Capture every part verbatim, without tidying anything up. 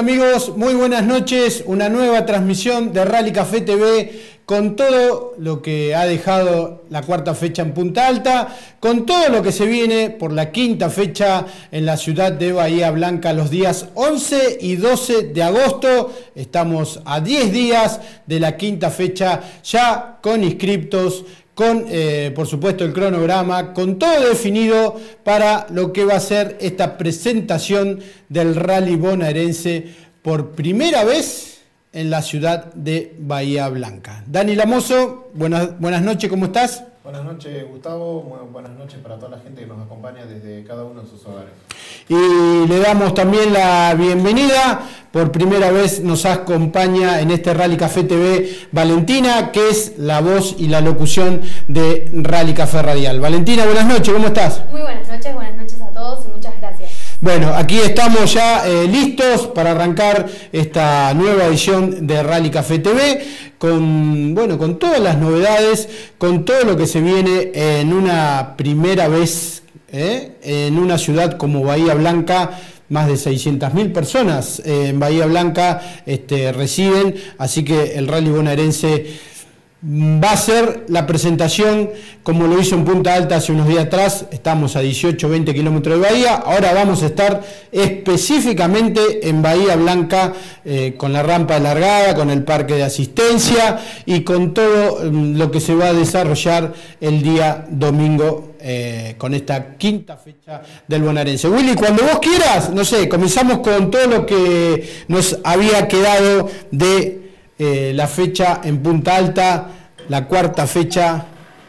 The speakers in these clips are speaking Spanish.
amigos? Muy buenas noches. Una nueva transmisión de Rally Café T V con todo lo que ha dejado la cuarta fecha en Punta Alta, con todo lo que se viene por la quinta fecha en la ciudad de Bahía Blanca los días once y doce de agosto. Estamos a diez días de la quinta fecha, ya con inscriptos, con eh, por supuesto el cronograma, con todo definido para lo que va a ser esta presentación del Rally Bonaerense por primera vez en la ciudad de Bahía Blanca. Dani Lamoso, buenas, buenas noches, ¿cómo estás? Buenas noches, Gustavo. Muy buenas noches para toda la gente que nos acompaña desde cada uno de sus hogares. Y le damos también la bienvenida. Por primera vez nos acompaña en este Rally Café T V Valentina, que es la voz y la locución de Rally Café Radial. Valentina, buenas noches, ¿cómo estás? Muy buenas noches, buenas noches a todos y muchas gracias. Bueno, aquí estamos ya eh, listos para arrancar esta nueva edición de Rally Café T V con, bueno, con todas las novedades, con todo lo que se viene en una primera vez eh, en una ciudad como Bahía Blanca. Más de seiscientas mil personas eh, en Bahía Blanca este, residen, así que el Rally Bonaerense va a ser la presentación como lo hizo en Punta Alta hace unos días atrás. Estamos a dieciocho, veinte kilómetros de Bahía. Ahora vamos a estar específicamente en Bahía Blanca eh, con la rampa de largada, con el parque de asistencia y con todo um, lo que se va a desarrollar el día domingo eh, con esta quinta fecha del Bonaerense. Willy, cuando vos quieras, no sé, comenzamos con todo lo que nos había quedado de Eh, la fecha en Punta Alta, la cuarta fecha,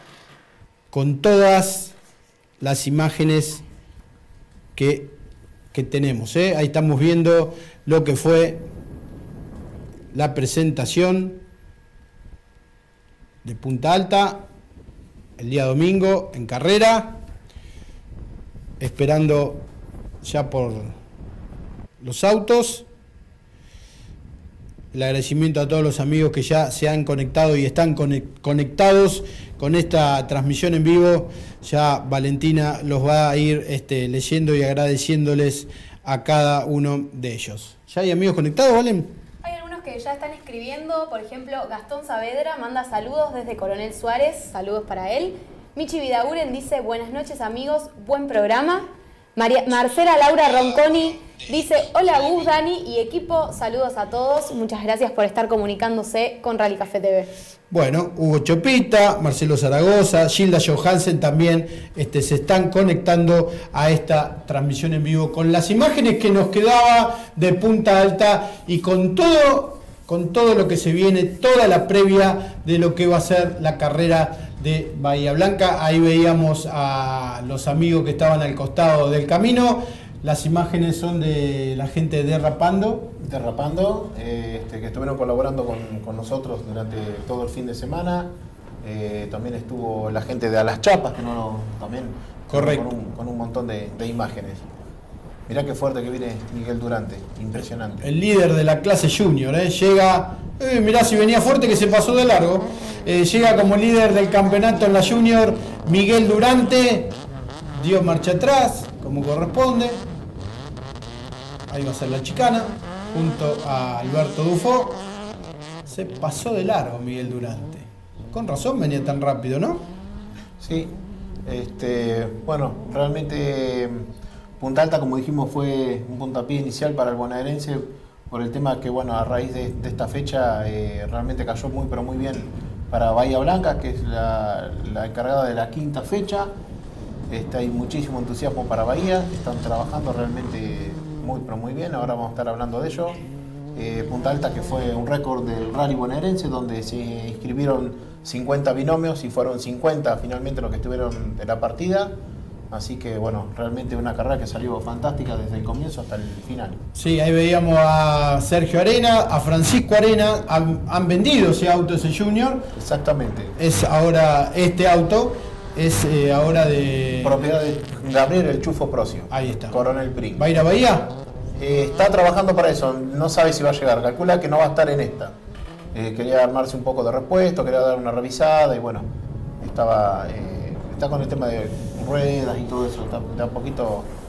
con todas las imágenes que, que tenemos. ¿eh? Ahí estamos viendo lo que fue la presentación de Punta Alta el día domingo en carrera, esperando ya por los autos. El agradecimiento a todos los amigos que ya se han conectado y están conectados con esta transmisión en vivo. Ya Valentina los va a ir este, leyendo y agradeciéndoles a cada uno de ellos. ¿Ya hay amigos conectados, Valen? Hay algunos que ya están escribiendo, por ejemplo, Gastón Saavedra manda saludos desde Coronel Suárez, saludos para él. Michi Vidaguren dice, buenas noches amigos, buen programa. María, Marcela Laura Ronconi dice, hola Gus, Dani y equipo, saludos a todos, muchas gracias por estar comunicándose con Rally Café T V. Bueno, Hugo Chopita, Marcelo Zaragoza, Gilda Johansen también este, se están conectando a esta transmisión en vivo con las imágenes que nos quedaba de Punta Alta y con todo, con todo lo que se viene, toda la previa de lo que va a ser la carrera de Bahía Blanca. Ahí veíamos a los amigos que estaban al costado del camino. Las imágenes son de la gente de Derrapando. Derrapando, eh, este, que estuvieron colaborando con, con nosotros durante todo el fin de semana. Eh, también estuvo la gente de A las Chapas, que no también correcto con un, con un montón de, de imágenes. Mirá qué fuerte que viene Miguel Durante, impresionante. El líder de la clase junior, ¿eh? llega, eh, mirá si venía fuerte que se pasó de largo, eh, llega como líder del campeonato en la junior Miguel Durante, dio marcha atrás como corresponde, ahí va a ser la chicana, junto a Alberto Dufo, se pasó de largo Miguel Durante, con razón venía tan rápido, ¿no? Sí, este, bueno, realmente Punta Alta, como dijimos, fue un puntapié inicial para el bonaerense por el tema que, bueno, a raíz de, de esta fecha eh, realmente cayó muy, pero muy bien para Bahía Blanca, que es la, la encargada de la quinta fecha. Este, hay muchísimo entusiasmo para Bahía, están trabajando realmente muy, pero muy bien. Ahora vamos a estar hablando de ello. Eh, Punta Alta, que fue un récord del rally bonaerense, donde se inscribieron cincuenta binomios y fueron cincuenta finalmente los que estuvieron de la partida. Así que, bueno, realmente una carrera que salió fantástica desde el comienzo hasta el final. Sí, ahí veíamos a Sergio Arena, a Francisco Arena, han, han vendido ese auto, ese Junior. Exactamente. Es ahora, este auto es eh, ahora de... propiedad de Gabriel El Chufo Procio. Ahí está. Coronel Pring. ¿Va a ir a Bahía? Eh, está trabajando para eso, no sabe si va a llegar. Calcula que no va a estar en esta. Eh, quería armarse un poco de repuesto, quería dar una revisada y bueno, estaba... Eh, está con el tema de ruedas y todo eso, está, está un poquito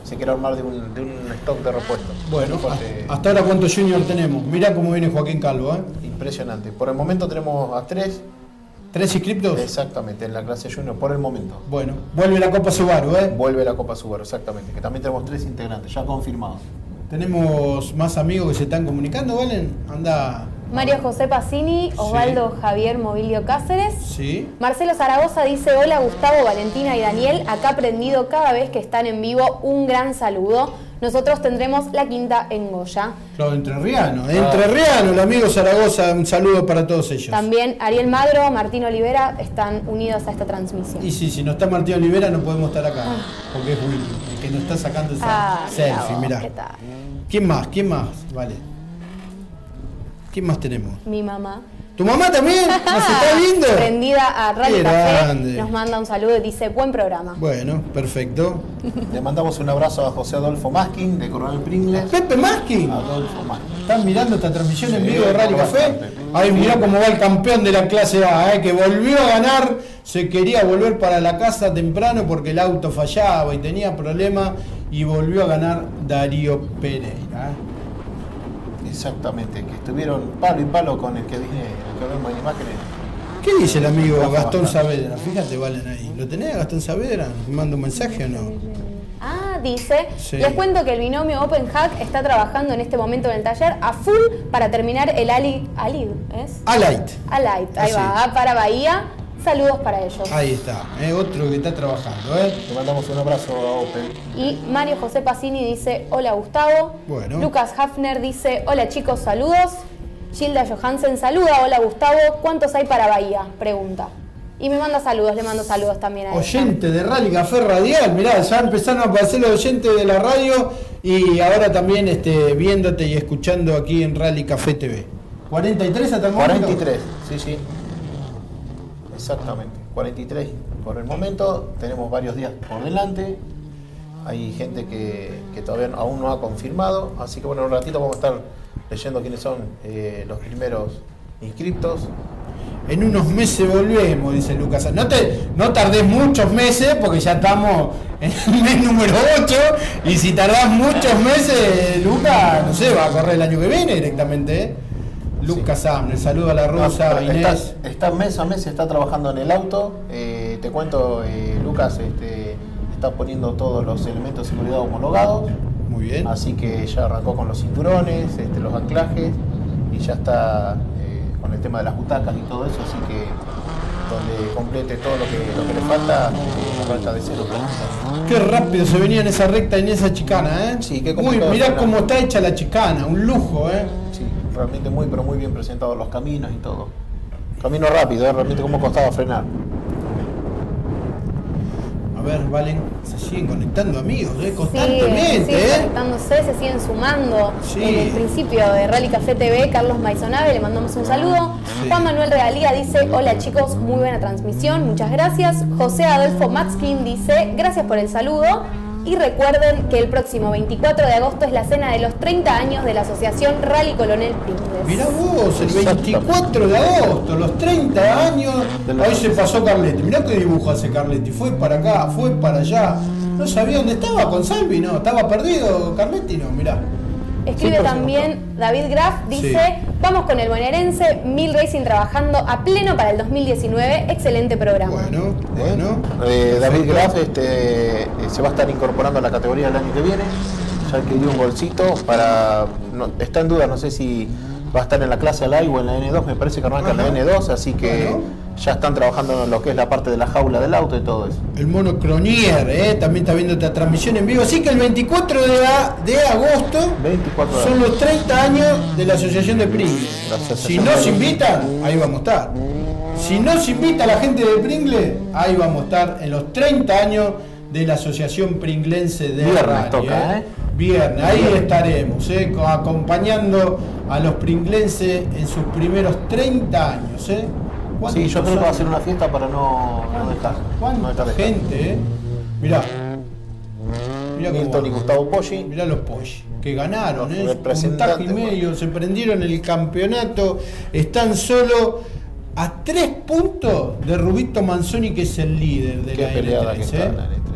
se quiere armar de un, de un stock de repuestos. Bueno, Porque, hasta ahora ¿cuántos junior tenemos? Mirá cómo viene Joaquín Calvo, ¿eh? impresionante. Por el momento tenemos a tres. ¿Tres inscriptos? Exactamente, en la clase junior por el momento. Bueno, vuelve la Copa Subaru, ¿eh? Vuelve la Copa Subaru, exactamente. Que también tenemos tres integrantes, ya confirmados. Tenemos más amigos que se están comunicando, ¿valen? Anda. Mario José Pacini, Osvaldo sí. Javier Movilio Cáceres. Sí. Marcelo Zaragoza dice, hola Gustavo, Valentina y Daniel, acá prendido cada vez que están en vivo, un gran saludo. Nosotros tendremos la quinta en Goya. Claro, entrerriano, entrerriano, el amigo Zaragoza, un saludo para todos ellos. También Ariel Magro, Martín Olivera están unidos a esta transmisión. Y sí, si no está Martín Olivera no podemos estar acá, ah. porque es Willy, el que nos está sacando esa ah, selfie, mirá. ¿Qué tal? ¿Quién más? ¿Quién más? Vale. ¿Quién más tenemos? Mi mamá. ¿Tu mamá también? ¿Nos está viendo? Prendida a Rally Café, nos manda un saludo y dice, buen programa. Bueno, perfecto. Le mandamos un abrazo a José Adolfo Maskin, de Coronel Pringles. ¿Pepe Maskin? Adolfo Maskin. ¿Están mirando esta transmisión sí, en vivo de Rally Café? Bastante. Ahí mirá cómo va el campeón de la clase A, ¿eh? Que volvió a ganar, se quería volver para la casa temprano porque el auto fallaba y tenía problemas y volvió a ganar Darío Pereira. ¿eh? Exactamente, que estuvieron palo y palo con el que dije, el que vemos en imágenes. ¿Qué dice el amigo Gastón Saavedra? Fíjate, Valen ahí. ¿Lo tenés a Gastón Saavedra? ¿Me manda un mensaje o no? Ah, dice, sí. Les cuento que el binomio Open Hack está trabajando en este momento en el taller a full para terminar el Ali, Ali ¿es? Alight. Alight, ahí va, para Bahía. Saludos para ellos. Ahí está, ¿eh? Otro que está trabajando, ¿eh? Le mandamos un abrazo a Open. Y Mario José Pacini dice, hola Gustavo. Bueno. Lucas Hafner dice, hola chicos, saludos. Gilda Johansen saluda, hola Gustavo. ¿Cuántos hay para Bahía? Pregunta. Y me manda saludos, le mando saludos también a ella. Oyente de Rally Café Radial, mirá, ya empezaron a aparecer los oyentes de la radio y ahora también este, viéndote y escuchando aquí en Rally Café T V. ¿cuarenta y tres hasta el momento? cuarenta y tres, sí, sí. Exactamente, cuarenta y tres por el momento, tenemos varios días por delante, hay gente que, que todavía aún no ha confirmado, así que bueno, en un ratito vamos a estar leyendo quiénes son eh, los primeros inscriptos. En unos meses volvemos, dice Lucas. No, te, no tardés muchos meses porque ya estamos en el mes número ocho y si tardás muchos meses, Lucas, no sé, va a correr el año que viene directamente, ¿eh? Lucas sí. Amner, saludo a la rusa, no, Inés. Está, está mes a mes, está trabajando en el auto. Eh, te cuento, eh, Lucas este, está poniendo todos los elementos de seguridad homologados. Muy bien. Así que ya arrancó con los cinturones, este, los anclajes y ya está eh, con el tema de las butacas y todo eso. Así que donde complete todo lo que, lo que le falta, eh, arranca de cero. Qué rápido se venía en esa recta y en esa chicana, ¿eh? Sí, qué Uy, mirá cómo está hecha la chicana, un lujo, ¿eh? Sí. Realmente muy, pero muy bien presentados los caminos y todo. Camino rápido, ¿eh? Realmente cómo costaba frenar. A ver, Valen, se siguen conectando amigos, ¿eh? Constantemente, sí, siguen ¿eh? conectándose, se siguen sumando. Sí. En el principio de Rally Café T V, Carlos Maisonave, le mandamos un saludo. Sí. Juan Manuel Realía dice, hola chicos, muy buena transmisión, muchas gracias. José Adolfo Maxkin dice, gracias por el saludo. Y recuerden que el próximo veinticuatro de agosto es la cena de los treinta años de la Asociación Rally Coronel Pringles. Mirá vos, el veinticuatro de agosto, los treinta años, ahí se pasó Carletti. Mirá qué dibujo hace Carletti, fue para acá, fue para allá. No sabía dónde estaba con Salvi, no, estaba perdido Carletti, no, mirá. Escribe también David Graf, dice, sí. Vamos con el bonaerense, Mil Racing trabajando a pleno para el dos mil diecinueve, excelente programa. Bueno, bueno. Eh, David Graf este, se va a estar incorporando a la categoría el año que viene, ya que dio un golcito para, no, está en duda, no sé si va a estar en la clase Live o en la N dos, me parece que arranca en la N dos, así que bueno. Ya están trabajando en lo que es la parte de la jaula del auto y todo eso. El mono Cronier, ¿eh? También está viendo esta transmisión en vivo. Así que el veinticuatro de agosto veinticuatro son los treinta años de la Asociación de Pringles. Si nos invitan, ahí vamos a estar. Si nos invita la gente de Pringles, ahí vamos a estar en los treinta años de la Asociación Pringlense de Viernes Rally, toca, ¿eh? Viernes, ahí estaremos, ¿eh? Acompañando a los pringlenses en sus primeros treinta años, ¿eh? Sí, yo creo que va a ser una fiesta para no, no dejar. ¿Cuánta no dejar gente, eh? Mirá. Mirá Milton y Gustavo Poggi. Mirá los Poggi, que ganaron, ¿eh? Puntaje y medio, se prendieron el campeonato. Están solo a tres puntos de Rubito Manzoni, que es el líder de Qué la N tres. Que ¿eh? está en la N tres.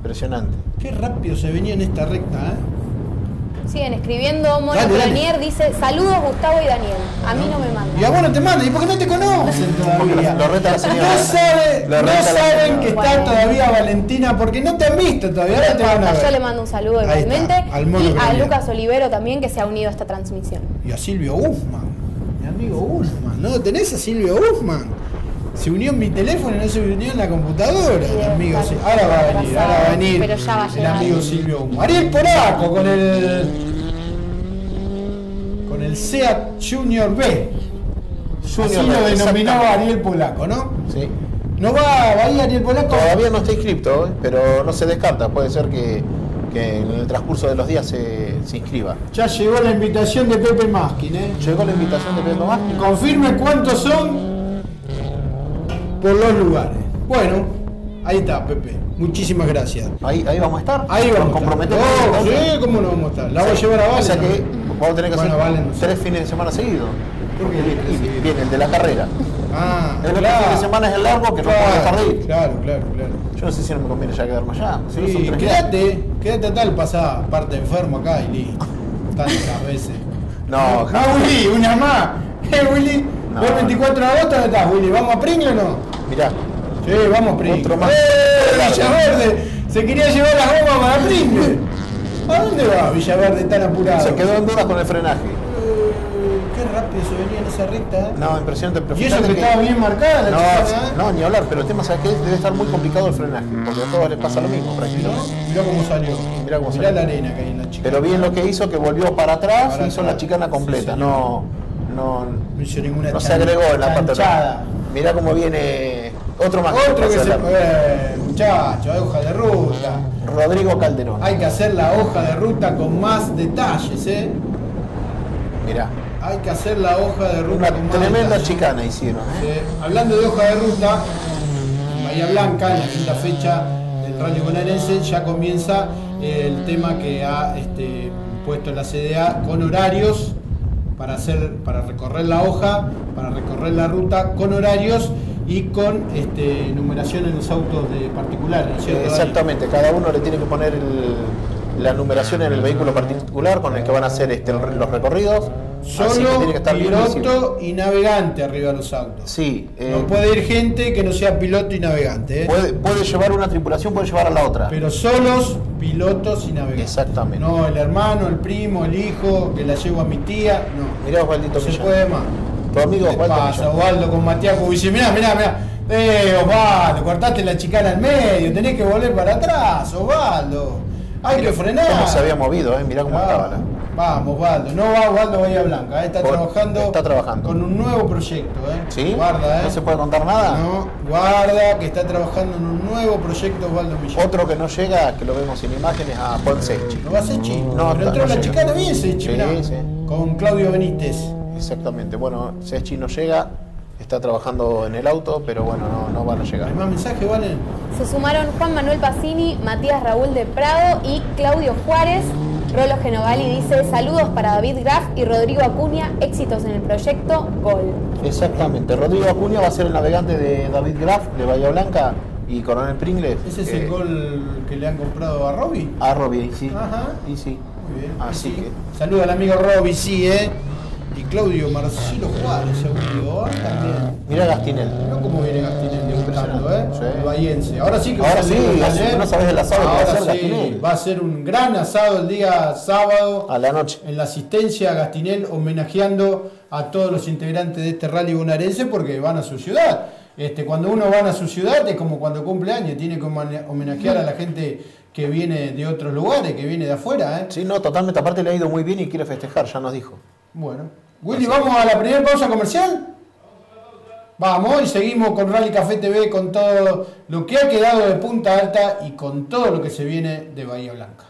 Impresionante. Qué rápido se venía en esta recta, ¿eh? Siguen escribiendo. Mono Dale, dale. Planier dice, saludos Gustavo y Daniel. A mí no me mandan. Y a vos no te mandan, ¿y por qué no te conocen todavía? Lo reta la señora. No, sabe, Lo no reta la saben señora. que está Bueno. todavía Valentina, porque no te han visto todavía, ahora te van a Yo le ver. mando un saludo Ahí está, igualmente. al Mono Y a Planier. Lucas Olivero también, que se ha unido a esta transmisión. Y a Silvio Uffman, mi amigo Uffman, ¿no? ¿Tenés a Silvio Uffman? Se unió en mi teléfono y no se unió en la computadora, Sí, el amigo. está Sí. Ahora va a venir, ahora va a venir pero ya va a el llegar. amigo Silvio Uffman. Ariel Polaco con el con el SEAT Junior B. Junior Así B, lo denominó exactamente. Ariel Polaco, ¿no? Sí. ¿No va a ir Ariel Polaco? Todavía no está inscripto, ¿eh? Pero no se descarta. Puede ser que, que en el transcurso de los días se, se inscriba. Ya llegó la invitación de Pepe Maskin, ¿eh? Llegó la invitación de Pedro Vázquez. Confirme cuántos son por los lugares. Bueno, ahí está, Pepe. Muchísimas gracias. Ahí, ahí vamos a estar. Ahí Nos vamos. a estar. comprometemos. Oh, entonces. sí, ¿cómo no vamos a estar? La voy a llevar a Valen. O sea que también. vamos a tener que Bueno, hacer Valen, no sé. tres fines de semana seguidos. ¿Por qué? Y viene el de la carrera. Ah, El otro claro. fin de semana es el largo que no puedo dejar de ir. Claro, claro, claro. Yo no sé si no me conviene ya quedarme allá. Si no son Sí, tres quédate, quédate tal, pasá parte enfermo acá y listo. Tantas veces. No, No, Willy, una más. Eh, Willy, No. vos el veinticuatro de agosto, ¿dónde estás, Willy? ¿Vamos a Pringle o no? mirá. Sí, vamos a Pringle. Otro más. ¡Eh, Villaverde! Se quería llevar las gomas para Pringle. ¿A dónde va Villaverde tan apurado? Se quedó en dudas con el frenaje. Eh, qué rápido se venía en esa recta. ¿eh? No, impresionante. Pero Y eso fíjate que estaba bien marcada la No, chicana, ¿eh? no, ni hablar, pero el tema, ¿sabes qué? Debe estar muy complicado el frenaje, porque a todos les pasa lo mismo Mirá, prácticamente. mirá cómo salió. Mirá cómo Mirá salió. la arena que hay en la chicana. Pero bien lo que hizo, que volvió para atrás Para y hizo atrás. la chicana completa. Sí, no, no, No hizo ninguna no se chan- agregó en la parte de chanchada. atrás. Mirá cómo viene otro más. Otro que se... hacer. Eh, muchacho, hay hoja de ruta. Rodrigo Calderón. Hay que hacer la hoja de ruta con más detalles, ¿eh? Mirá. Hay que hacer la hoja de ruta Una con más tremenda detalles. chicana hicieron. ¿eh? Sí. Hablando de hoja de ruta, en Bahía Blanca, en la quinta fecha del Rally Bonaerense, ya comienza el tema que ha este, puesto la C D A con horarios para hacer, para recorrer la hoja, para recorrer la ruta con horarios y con este, numeración en los autos de particulares, ¿no es cierto, Dani? Exactamente, cada uno le tiene que poner el- la numeración en el vehículo particular con el que van a hacer este, los recorridos. Así que Solo tiene que estar bien visible. piloto y navegante arriba de los autos. Sí, eh, No puede ir gente que no sea piloto y navegante, ¿eh? puede, puede llevar una tripulación, puede llevar a la otra. Pero solos pilotos y navegantes. Exactamente. No el hermano, el primo, el hijo, que la llevo a mi tía, no. Mirá Osvaldito No se Millán. puede más. Tu amigo ¿Qué te Osvaldo pasa, Millán. Osvaldo, con Matías Cubici? Mirá, mirá, mirá. Eh, Osvaldo, cortaste la chicana al medio, tenés que volver para atrás, Osvaldo. Hay que frenar. Cómo se había movido, eh? Mirá cómo Ah, estaba. la- Vamos, Osvaldo. No va Osvaldo Bahía Blanca, eh, está Por- trabajando, está trabajando. con un nuevo proyecto. Eh. ¿Sí? Guarda, eh. ¿No se puede contar nada? No, guarda que está trabajando en un nuevo proyecto Osvaldo Millán. Otro que no llega, que lo vemos en imágenes, a Juan Sechi. ¿No va a ser chico? No, Pero está- entró no la llega. chicana bien, Sechi, Sí, mirá. sí. Con Claudio Benítez. Exactamente. Bueno, Sechi no llega, está trabajando en el auto, pero bueno, no, no van a llegar. ¿Hay más mensajes, Valen? Se sumaron Juan Manuel Pacini, Matías Raúl de Prado y Claudio Juárez. Rolo Genovali dice saludos para David Graf y Rodrigo Acuña, éxitos en el proyecto Gol. Exactamente. Rodrigo Acuña va a ser el navegante de David Graf, de Bahía Blanca, y Coronel Pringles. ¿Ese es eh, el gol que le han comprado a Robbie? A Robbie, sí. Ajá. Y sí. Muy bien. Así Sí. que- Saluda al amigo Robbie, sí, ¿eh? Y Claudio Marcelo Juárez, amigo, ¿eh? También. Mirá Gastinel. Mirá cómo viene Gastinel debutando, ¿eh? Sí. El bahiense. Ahora sí que Ahora va a ser sí, un así gran, que ¿eh? no sabés el asado que va a Ahora hacer sí, Gastinel. va a ser un gran asado el día sábado. A la noche. En la asistencia a Gastinel, homenajeando a todos los integrantes de este rally bonaerense porque van a su ciudad. Este, cuando uno va a su ciudad es como cuando cumple años, tiene que homane- homenajear a la gente que viene de otros lugares, que viene de afuera. ¿eh? Sí, no, totalmente. Aparte le ha ido muy bien y quiere festejar, ya nos dijo. Bueno, Willy, ¿vamos a la primera pausa comercial? Vamos y seguimos con Rally Café T V con todo lo que ha quedado de Punta Alta y con todo lo que se viene de Bahía Blanca.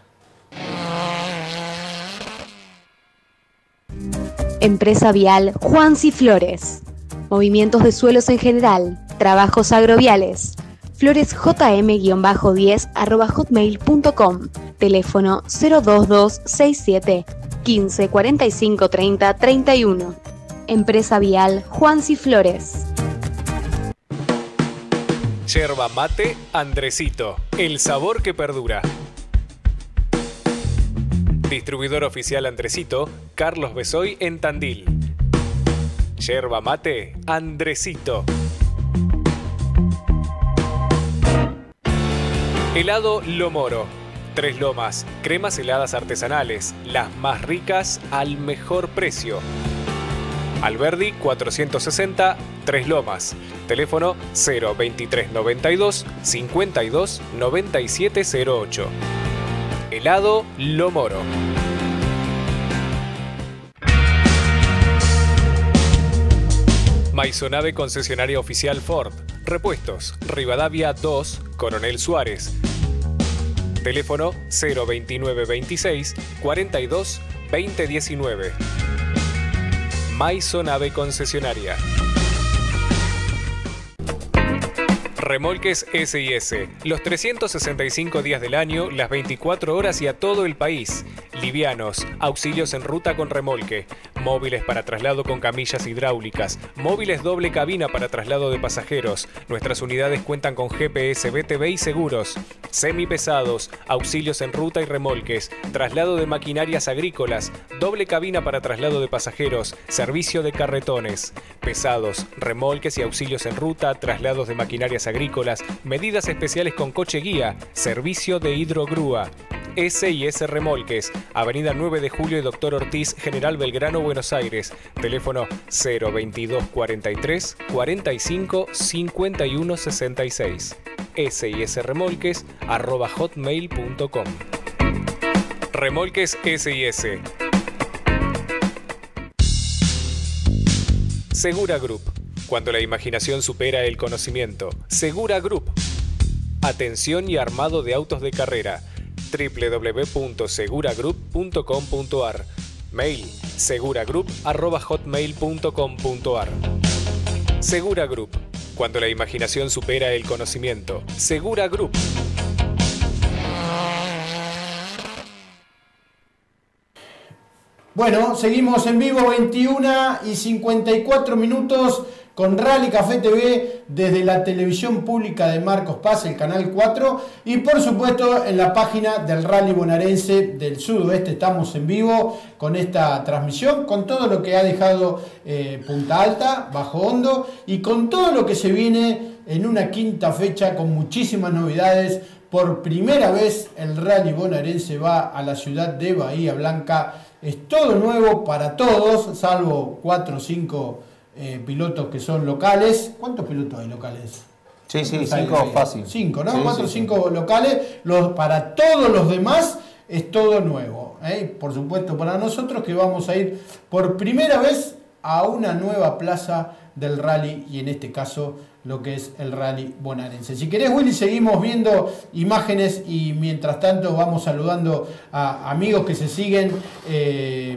Empresa Vial Juansi Flores. Movimientos de suelos en general, trabajos agroviales. Flores J M diez arroba hotmail punto com. Teléfono cero dos dos seis siete quince cuarenta y cinco treinta treinta y uno. Empresa Vial Juansi Flores. Yerba mate Andresito, el sabor que perdura. Distribuidor oficial Andresito, Carlos Besoy en Tandil. Yerba mate Andresito. Helado Lo Moro. Tres Lomas, cremas heladas artesanales, las más ricas al mejor precio. Alberdi cuatrocientos sesenta, Tres Lomas. Teléfono cero veintitrés noventa y dos, cincuenta y dos, noventa y siete cero ocho. Helado Lo Moro. Maisonave concesionaria oficial Ford. Repuestos, Rivadavia dos, Coronel Suárez. Teléfono cero veintinueve veintiséis, cuarenta y dos, veinte diecinueve. Maisonave concesionaria. Remolques S y S. Los trescientos sesenta y cinco días del año, las veinticuatro horas y a todo el país. Livianos, auxilios en ruta con remolque, móviles para traslado con camillas hidráulicas, móviles doble cabina para traslado de pasajeros. Nuestras unidades cuentan con G P S, B T V y seguros. Semipesados, auxilios en ruta y remolques, traslado de maquinarias agrícolas, doble cabina para traslado de pasajeros, servicio de carretones. Pesados, remolques y auxilios en ruta, traslados de maquinarias agrícolas, medidas especiales con coche guía, servicio de hidrogrúa. S y S Remolques, Avenida nueve de Julio y Doctor Ortiz, General Belgrano, Buenos Aires. Teléfono cero veintidós cuarenta y tres, cuarenta y cinco, cincuenta y uno sesenta y seis. S y S Remolques arroba hotmail punto com. Remolques S y S. Segura Group. Cuando la imaginación supera el conocimiento. Segura Group. Atención y armado de autos de carrera. doble u doble u doble u punto segura group punto com punto ar. Mail seguragroup arroba hotmail punto com punto ar. Segura Group. Cuando la imaginación supera el conocimiento. Segura Group. Bueno, seguimos en vivo, veintiuna y cincuenta y cuatro minutos con Rally Café T V desde la televisión pública de Marcos Paz, el canal cuatro, y por supuesto en la página del Rally Bonaerense del Sudoeste. Estamos en vivo con esta transmisión, con todo lo que ha dejado eh, Punta Alta, Bajo Hondo, y con todo lo que se viene en una quinta fecha con muchísimas novedades. Por primera vez el Rally Bonaerense va a la ciudad de Bahía Blanca. Es todo nuevo para todos, salvo cuatro o cinco eh, pilotos que son locales. ¿Cuántos pilotos hay locales? Sí, sí, cinco fácil. Cinco, ¿no? Sí, cuatro o sí, cinco sí. locales. Los, para todos los demás es todo nuevo. ¿eh? Por supuesto, para nosotros que vamos a ir por primera vez a una nueva plaza del rally, y en este caso lo que es el Rally Bonaerense. Si querés, Willy, seguimos viendo imágenes y mientras tanto vamos saludando a amigos que se siguen eh,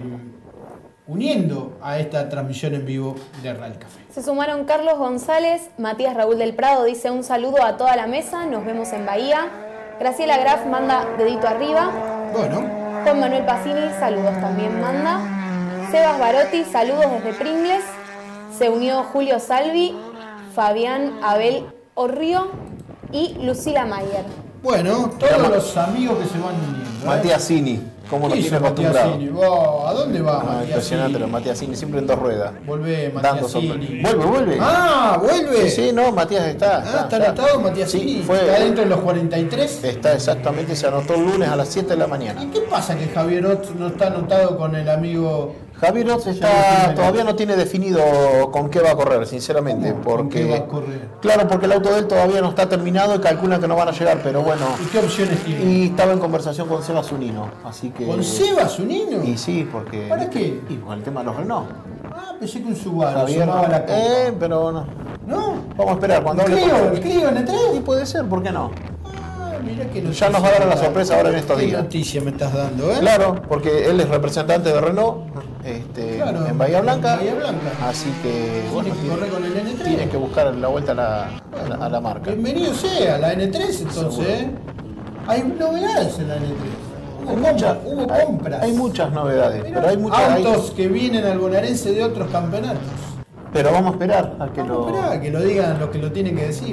uniendo a esta transmisión en vivo de Rally Café. Se sumaron Carlos González, Matías Raúl del Prado dice un saludo a toda la mesa, nos vemos en Bahía. Graciela Graf manda dedito arriba. Bueno. Juan Manuel Pacini, saludos también manda. Sebas Barotti, saludos desde Pringles. Se unió Julio Salvi, Fabián Abel Orrio y Lucila Mayer. Bueno, todos Llama. los amigos que se van uniendo. ¿eh? Matías Cini, como nos tiene acostumbrado. Oh, ¿a dónde va, ah, Matías impresionante los Matías Cini, siempre en dos ruedas. Volvé, Matías Cini. Vuelve, vuelve. Ah, vuelve. Sí, sí, no, Matías está. Ah, está, está en estado Matías Cini. Sí, fue, está dentro de los cuarenta y tres. Está exactamente, se anotó el lunes a las siete de la mañana. ¿Y qué pasa que Javier Otz no está anotado con el amigo? Javier Otz está, todavía no tiene definido con qué va a correr, sinceramente. ¿Cómo? Porque, ¿Con qué va a correr? Claro, porque el auto de él todavía no está terminado y calcula que no van a llegar, pero bueno. ¿Y qué opciones tiene? Y estaba en conversación con Seba Zunino, así que... ¿Con Seba Zunino? Y sí, porque... ¿Para qué? Y con el tema de los Renault. Ah, pensé que un Subaru Javier, sumaba la copa. Eh, pero no. ¿No? Vamos a esperar cuando ¿El hable Clio? con ¿El Clio en el tren? Sí, puede ser, ¿por qué no? Mirá que ya nos va a dar la sorpresa ahora en estos ¿Qué días. noticia me estás dando, eh? Claro, porque él es representante de Renault este, claro, en Bahía Blanca. En Bahía Blanca. Así que Tiene bueno, que correr con el N tres. Tiene que buscar la vuelta a la, a la, a la marca. Bienvenido sea la N tres entonces, ¿eh? Hay novedades en la N tres. Hubo, Hay compra, muchas, hubo hay, compras. Hay muchas novedades, Mirá, pero hay muchas autos hay... que vienen al bonaerense de otros campeonatos. Pero vamos a esperar a que vamos lo... a esperar a que lo digan los que lo tienen que decir.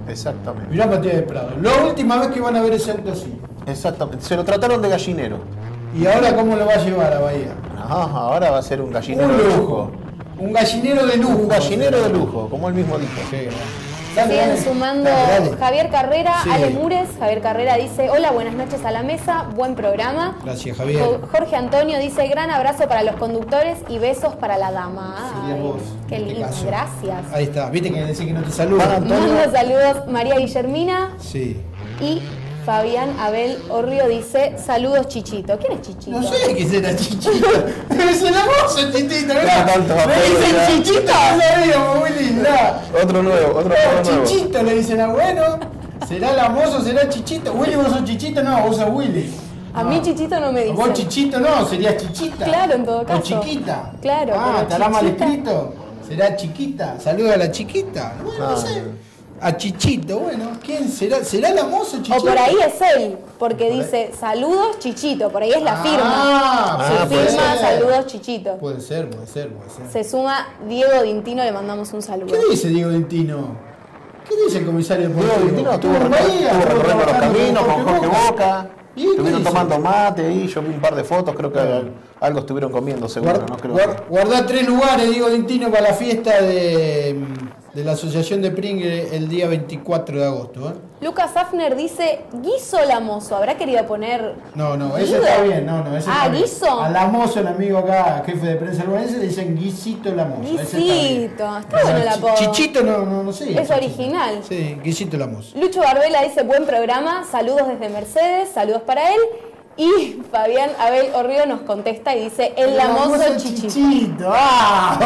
Exactamente. Mirá Matías del Prado. La última vez que van a ver ese auto así. Exactamente. Se lo trataron de gallinero. ¿Y ahora cómo lo va a llevar a Bahía? Ajá, ahora va a ser un gallinero Un de lujo. lujo. Un gallinero de lujo. Un gallinero de lujo, como él mismo dijo. Sí, Siguen dale, sumando dale, dale. Javier Carrera, Sí. Ale Mures. Javier Carrera dice, hola, buenas noches a la mesa, buen programa. Gracias, Javier. Jo- Jorge Antonio dice, gran abrazo para los conductores y besos para la dama. Sería Ay, vos, qué en este lindo, caso. gracias. Ahí está. ¿Viste que decís que no te saluda? Para Antonio. Mando saludos María Guillermina Sí. y Fabián Abel Orrio dice, saludos Chichito. ¿Quién es Chichito? No sé qué será Chichito. Debe ser la voz, Chichito. Ya, tanto ¿Me apoyo, dicen ya. Chichito? No sabíamos, muy linda. Otro nuevo, otro No, nuevo. Chichito le dicen a bueno. ¿Será la mozo o será Chichito? Willy, vos sos Chichito, no, vos sos Willy. A mí Chichito no me dice. Vos Chichito no, sería Chichita. Claro, en todo caso. O Chiquita. Claro, Ah, pero ¿estará mal Chichita. escrito? ¿Será Chiquita? Saluda a la Chiquita. Bueno, no, No, sé. no. A Chichito, bueno. ¿Quién será? ¿Será la mozo Chichito? O por ahí es él, porque dice saludos Chichito, por ahí es la Ah, firma. ah, Su puede firma, ser. saludos Chichito. Puede ser, puede ser, puede ser. Se suma Diego Dintino, le mandamos un saludo. ¿Qué dice Diego Dintino? ¿Qué dice el comisario Diego deportivo? Dintino estuvo en recorriendo Bahía, estuvo estuvo recorriendo los trabajando caminos con Jorge Boca. Boca. ¿Y qué Estuvieron dice? tomando mate ahí, yo vi un par de fotos, creo que Claro. algo estuvieron comiendo seguro, Guar- no creo guar- que- guardá tres lugares, Diego Dintino, para la fiesta de, de la Asociación de Pringue el día veinticuatro de agosto. ¿eh? Lucas Hafner dice Guiso Lamoso. ¿Habrá querido poner No, no, ese Guido? está bien, no, no, ese Ah, está bien. Guiso. A Lamoso, el amigo acá, jefe de prensa albanense, le dicen Guisito Lamoso. ese está bien. Guisito? Está bueno el Chi- apodo. Chichito no, no, no sé. Es Chichito. original. Sí, Guisito Lamoso. Lucho Barbela dice buen programa, saludos desde Mercedes, saludos para él. Y Fabián Abel Orrio nos contesta y dice el Lamoso Chichito. Chichito. Ah,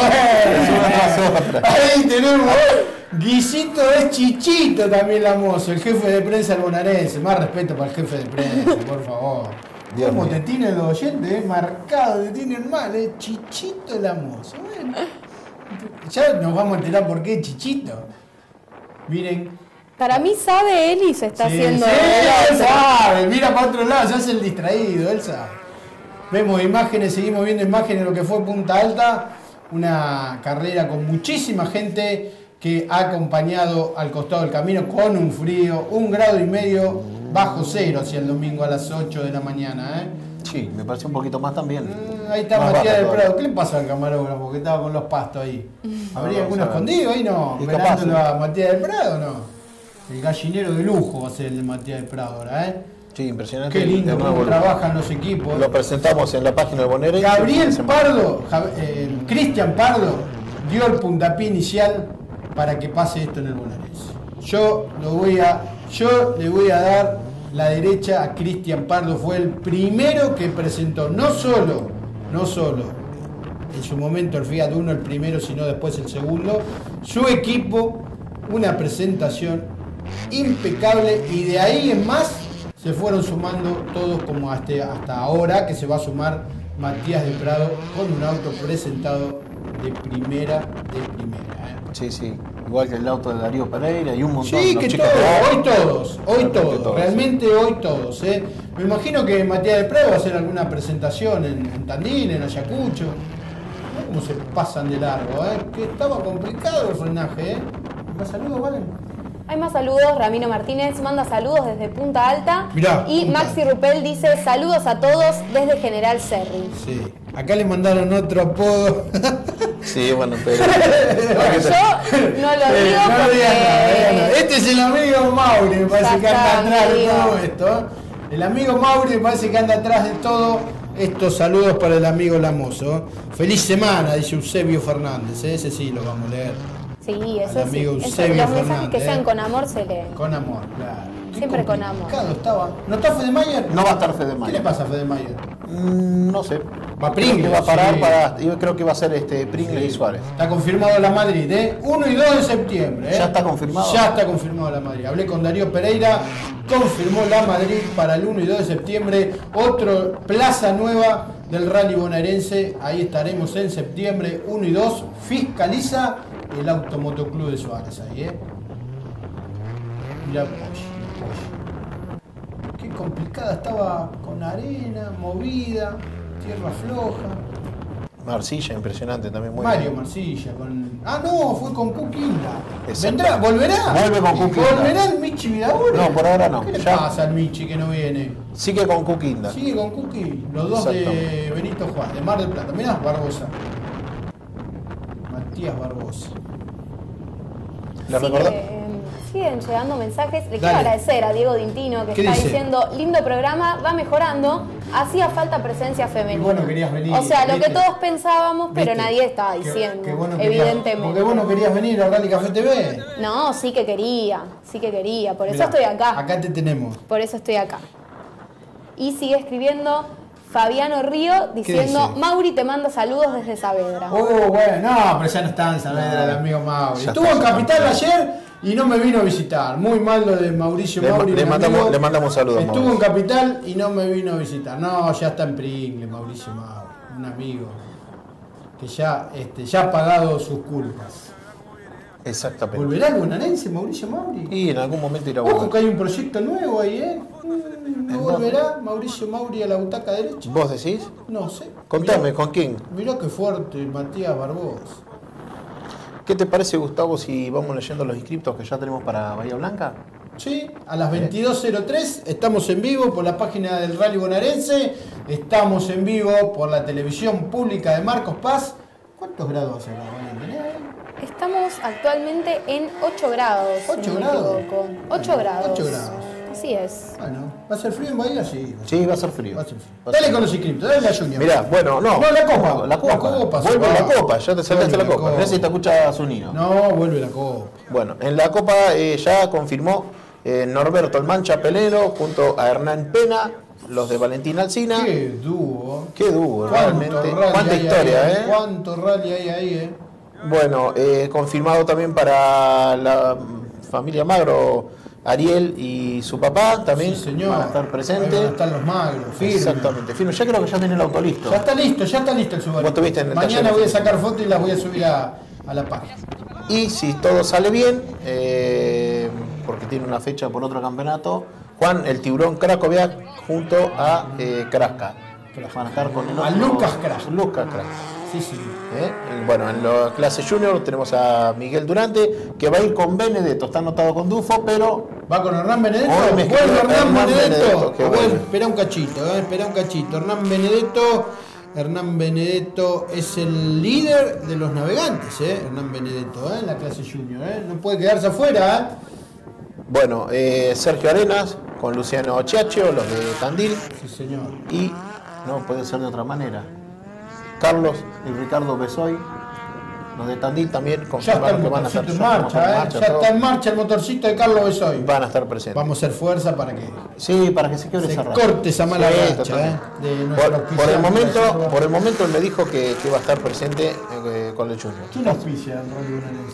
bueno. Ahí tenemos. Guisito es Chichito también Lamoso, el jefe de prensa bonaerense. Más respeto para el jefe de prensa, por favor. Dios ¿Cómo mío. te tienen los oyentes? Eh? Marcado, te tienen mal, ¿eh? Chichito Lamoso. Bueno, ya nos vamos a enterar por qué Chichito. Miren. Para mí sabe él y se está Sí, haciendo... sí, él el otro. sabe, mira para otro lado, se hace el distraído, él sabe. Vemos imágenes, seguimos viendo imágenes de lo que fue Punta Alta, una carrera con muchísima gente que ha acompañado al costado del camino con un frío, un grado y medio bajo cero hacia el domingo a las ocho de la mañana. ¿eh? Sí, me pareció un poquito más también. Mm, Ahí está Más Matías baja del todavía. Prado. ¿Qué le pasa al camarógrafo que estaba con los pastos ahí? ¿Habría No, alguno no, escondido ahí? No, Y capaz, velándolo sí. a Matías del Prado, ¿no? El gallinero de lujo va a ser el de Matías del Prado ahora, ¿eh? Sí, impresionante. Qué lindo De nuevo cómo lo- trabajan los equipos. Lo presentamos en la página de Bonaerense. Gabriel Pardo, Jav- eh, Cristian Pardo, dio el puntapié inicial para que pase esto en el bonaerense. Yo lo voy a, yo le voy a dar la derecha a Cristian Pardo, fue el primero que presentó, no solo, no solo en su momento el Fiat Uno el primero, sino después el segundo, su equipo, una presentación impecable y de ahí en más se fueron sumando todos como hasta, hasta ahora que se va a sumar Matías de Prado con un auto presentado de primera, de primera. ¿eh? Sí, sí. Igual que el auto de Darío Pereira y un montón Sí, los que chicos todos, de hoy Ari. todos, hoy Realmente todos, todos, realmente hoy todos. ¿eh? Me imagino que Matías de Prado va a hacer alguna presentación en, en Tandil, en Ayacucho. Mirá cómo se pasan de largo, ¿eh? Que estaba complicado el frenaje, ¿eh? Más saludos, Valen. Hay más saludos, Ramiro Martínez manda saludos desde Punta Alta. Mirá, y Punta Maxi Alta. Rupel dice saludos a todos desde General Serri. Sí. Acá le mandaron otro apodo. Sí, bueno, pero. Yo no lo Eh, digo no digas nada, digas nada. porque... Este es el amigo Mauri, me parece Ya que anda está, atrás de amigo. todo esto. ¿eh? El amigo Mauri me parece que anda atrás de todo. Estos saludos para el amigo Lamoso. ¿eh? Feliz semana, dice Eusebio Fernández. ¿eh? Ese sí lo vamos a leer. Sí, Al eso sí. amigo Eso, Eusebio los mensajes Fernández, que sean eh. con amor se leen. Con amor, claro. Qué Siempre con amor. complicado estaba. ¿No está Fede Mayer? No va a estar Fede ¿Qué Mayer. le pasa a Fede Mayer? Mm, no sé. Va a Creo que Pringles, va a parar sí. para. Yo creo que va a ser este Pringles y Suárez. Está confirmado la Madrid, ¿eh? uno y dos de septiembre. ¿eh? ¿Ya está confirmado? Ya está confirmado la Madrid. Hablé con Darío Pereira, confirmó la Madrid para el uno y dos de septiembre. Otro plaza nueva del rally bonaerense. Ahí estaremos en septiembre, uno y dos. Fiscaliza el Automotoclub de Suárez ahí, ¿eh? Mirá, qué complicada estaba con arena, movida, tierra floja. Marcilla, impresionante también. Muy Mario bien. Marcilla. Con... Ah, no, fue con Cuquinda. Exacto. ¿Vendrá? ¿Volverá? Vuelve con Cuquinda. ¿Volverá el Michi Vidaure? No, por ahora no. ¿Qué le Ya. pasa al Michi que no viene? Sigue con Cuquinda. Sigue con Cuqui, los dos de Benito Juárez, de Mar del Plata. Mirá, Barbosa. Matías Barbosa. Le Sigue- recordá- siguen llegando mensajes. Le quiero Dale. agradecer a Diego Dintino que ¿Qué está dice? diciendo, lindo programa, va mejorando, hacía falta presencia femenina. Y bueno, querías venir, O sea, lo ¿viste? que todos pensábamos, pero ¿Viste? nadie estaba Qué- diciendo, qué bueno querías- evidentemente. Porque vos no querías venir a Rally Café T V. No, sí que quería, sí que quería, por eso Mirá, estoy acá. Acá te tenemos. Por eso estoy acá. Y sigue escribiendo Fabiano Río diciendo, dice? Mauri te manda saludos desde Saavedra. Oh, bueno, no, pero ya no está en Saavedra, el amigo Mauri. Ya Estuvo está, en ya Capital está. ayer y no me vino a visitar. Muy mal lo de Mauricio Le- Mauri. le mi mandamos- amigo. le mandamos saludos, Estuvo Mauricio. en Capital y no me vino a visitar. No, ya está en Pringle, Mauricio Mauri. Un amigo que ya, este, ya ha pagado sus culpas. Exactamente. ¿Volverá el bonaerense Mauricio Mauri? Y en algún momento irá a Ojo volver. que hay un proyecto nuevo ahí, ¿eh? Mm, ¿No ¿En volverá Mauricio Mauri a la butaca derecha? ¿Vos decís? No sé. Contame, Mirá- ¿con quién? Mirá qué fuerte, Matías Barbos. ¿Qué te parece, Gustavo, si vamos leyendo los inscriptos que ya tenemos para Bahía Blanca? Sí, a las veintidós cero tres estamos en vivo por la página del Rally Bonaerense, estamos en vivo por la televisión pública de Marcos Paz. ¿Cuántos grados hace acá? Estamos actualmente en ocho grados. si ¿ocho no me grados? equivoco. ocho Bueno, grados. ocho grados. Así es. Bueno, ¿va a ser frío en Bahía? Sí. Sí, va a ser frío. Va a ser frío. Va a Dale ser con los inscriptos, dale la Junior. Mirá, bueno, no. No, la copa. La copa. La copa, Vuelve se la va. copa, ya te saltaste Vuelve la la copa. copa. Mirá si te escucha Zunino. No, vuelve la copa. Bueno, en la copa eh, ya confirmó eh, Norberto El Mancha Pelero junto a Hernán Pena, los de Valentín Alsina. Qué dúo. Qué dúo, ¿Cuánto realmente. rally Cuánta hay historia, ahí, ¿eh? Cuánto rally hay ahí, eh. Bueno, eh, confirmado también para la familia Magro, Ariel y su papá también Sí, señor. van a estar Ahí presentes. van a estar los magros, firme. Exactamente, firme. Ya creo que ya tiene el auto listo. Ya está listo, ya está listo el Subaru. Vos tuviste en el Mañana taller. voy a sacar fotos y las voy a subir a, a la página. Y si todo sale bien, eh, porque tiene una fecha por otro campeonato, Juan el Tiburón Krakowiak junto a eh, Kraska. Van a estar con el A otro- Lucas Kraska. Lucas Kraska. Sí, sí. ¿Eh? Bueno, en la clase junior tenemos a Miguel Durante, que va a ir con Benedetto, está anotado con Dufo, pero Va con Hernán Benedetto. Hoy me Vuelve escribió Hernán Hernán Benedetto. Benedetto, qué A ver, bueno. espera un cachito, eh, espera un cachito. Hernán Benedetto. Hernán Benedetto es el líder de los navegantes, eh. Hernán Benedetto, eh, en la clase junior, eh. No puede quedarse afuera, eh. bueno, eh, Sergio Arenas con Luciano Chiacho, los de Tandil, Sí, señor. y no puede ser de otra manera. Carlos y Ricardo Besoy, los de Tandil también Ya está el confirmaron que van a estar motorcito en ya marcha, están en eh. marcha, Ya todo. está en marcha el motorcito de Carlos Besoy. Van a estar presentes. Vamos a hacer fuerza para que Sí, para que se quiebre se esa racha. corte esa mala Sí, racha, totalmente. eh, de nuestro Por, por auspiciante, el momento, la yerba. por el momento él me dijo que, que va a estar presente eh, con el Junior. ¿Quién auspicia el Rally Bonaerense?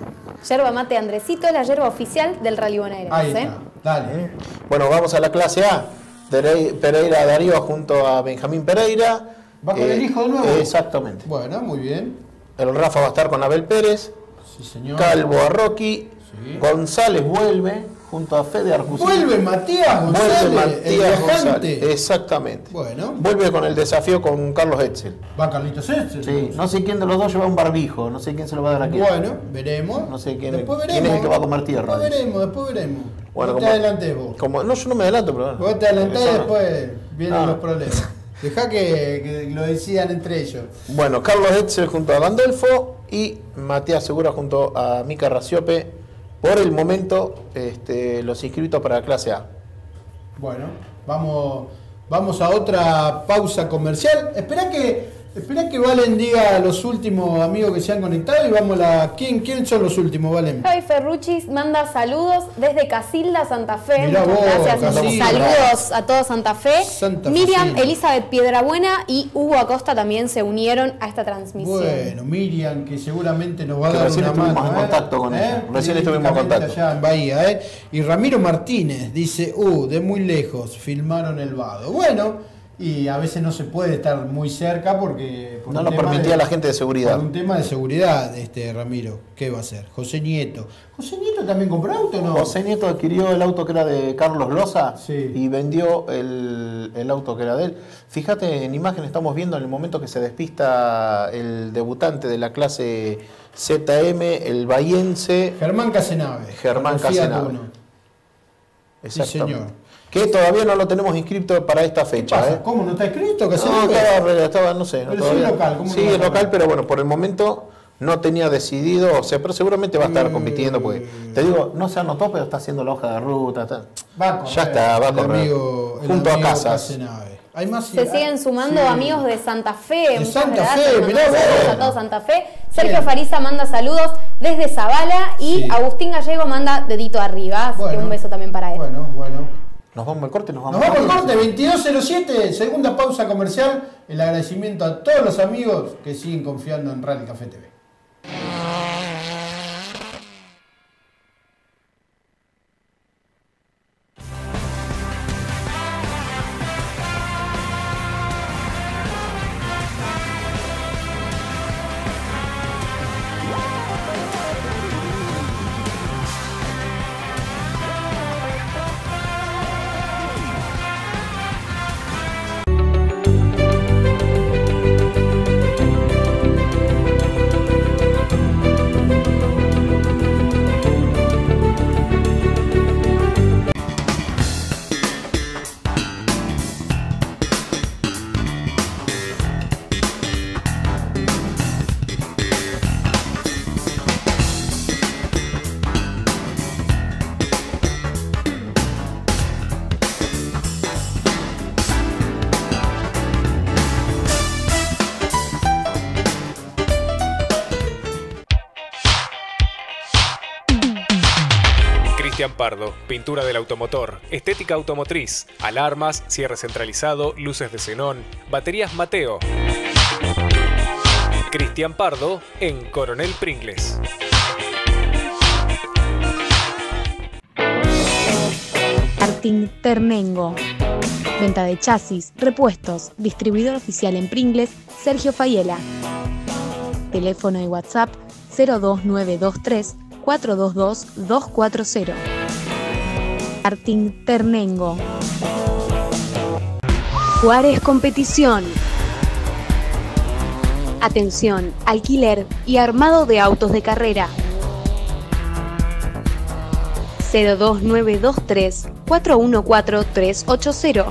Yerba Mate Andresito, la yerba oficial del Rally Bonaerense. Ahí está, dale. eh. Bueno, vamos a la clase A. Tere- Pereira Darío junto a Benjamín Pereira. ¿Va con el hijo de nuevo? Exactamente. Bueno, muy bien. El Rafa va a estar con Abel Pérez. Sí, señor. Calvo Arroqui. Sí. González vuelve junto a Fede Arcusín. Vuelve Matías González, Vuelve el Matías viajante. González. Exactamente. Bueno, Vuelve con el desafío con Carlos Etzel. va Carlitos Etzel. Sí, no sé quién de los dos lleva un barbijo, no sé quién se lo va a dar a quién. Bueno, veremos. No sé quién- después quién veremos. es el que va a comer tierra, Después dice. veremos, después veremos. Bueno, no te como- adelantes vos. Como, no, yo no me adelanto, pero bueno. Vos te adelantás y Eso no. después vienen No. los problemas. Dejá que, que lo decidan entre ellos. Bueno, Carlos Etzel junto a Gandolfo y Matías Segura junto a Mica Raciope. Por el momento, este, los inscritos para la clase A. Bueno, vamos, vamos a otra pausa comercial. Espera que, espera que Valen diga a los últimos amigos que se han conectado y vamos a la. ¿Quién, quién son los últimos, Valen? Javi Ferrucci manda saludos desde Casilda, Santa Fe. Mirá Muchas vos, gracias. Casilda. Saludos a todo Santa Fe. Santa Miriam, Fecina. Elizabeth Piedrabuena y Hugo Acosta también se unieron a esta transmisión. Bueno, Miriam, que seguramente nos va a Que dar recién una estuvimos mano. en ¿eh? contacto con ella. Recién estuvimos en Directamente contacto. allá en Bahía, ¿eh? Y Ramiro Martínez dice, uh, de muy lejos, filmaron el vado. Bueno, y a veces no se puede estar muy cerca porque... Por no un lo tema permitía de- la gente de seguridad. Por un tema de seguridad, este Ramiro. ¿Qué va a hacer? José Nieto. ¿José Nieto también compró auto o no? José Nieto adquirió el auto que era de Carlos Loza Sí. y vendió el, el auto que era de él. Fíjate, en imagen estamos viendo en el momento que se despista el debutante de la clase Z M, el bahiense Germán Casenave. Germán con el Fiat Casenave. Uno. Exactamente. señor. Que todavía no lo tenemos inscrito para esta ¿Qué fecha. pasa? ¿eh? ¿Cómo no está escrito? No, Casenave? estaba, estaba, no sé. no, Pero sí todavía. local, ¿cómo Sí, no va a es local, saber? pero bueno, por el momento no tenía decidido, o sea, pero seguramente va a estar Mm. compitiendo, porque te digo, no se anotó, pero está haciendo la hoja de ruta. Está. Va a correr, Ya está, va a el correr. amigo- el Junto a amigo Casas. Casenave. Hay más Se siguen sumando sí. amigos de Santa Fe. De Muchas Santa gracias, Fe, mandamos mirá vos. saludos a todos Santa Fe. Sergio Bien. Fariza manda saludos desde Zabala y Sí. Agustín Gallego manda dedito arriba. Así que Bueno. un beso también para él. Bueno, bueno. Nos vamos al corte, nos vamos, Nos vamos al corte, Sí. veintidós cero siete, segunda pausa comercial. El agradecimiento a todos los amigos que siguen confiando en Rally Café T V. Cristian Pardo, pintura del automotor, estética automotriz, alarmas, cierre centralizado, luces de xenón, baterías Mateo. Cristian Pardo en Coronel Pringles. Martín Ternengo. Venta de chasis, repuestos, distribuidor oficial en Pringles, Sergio Fayela. Teléfono y WhatsApp cero dos nueve dos tres cuatro dos dos dos cuatro cero. Martín Ternengo. Juárez Competición. Atención, alquiler y armado de autos de carrera. cero dos nueve dos tres cuatro uno cuatro tres ocho cero.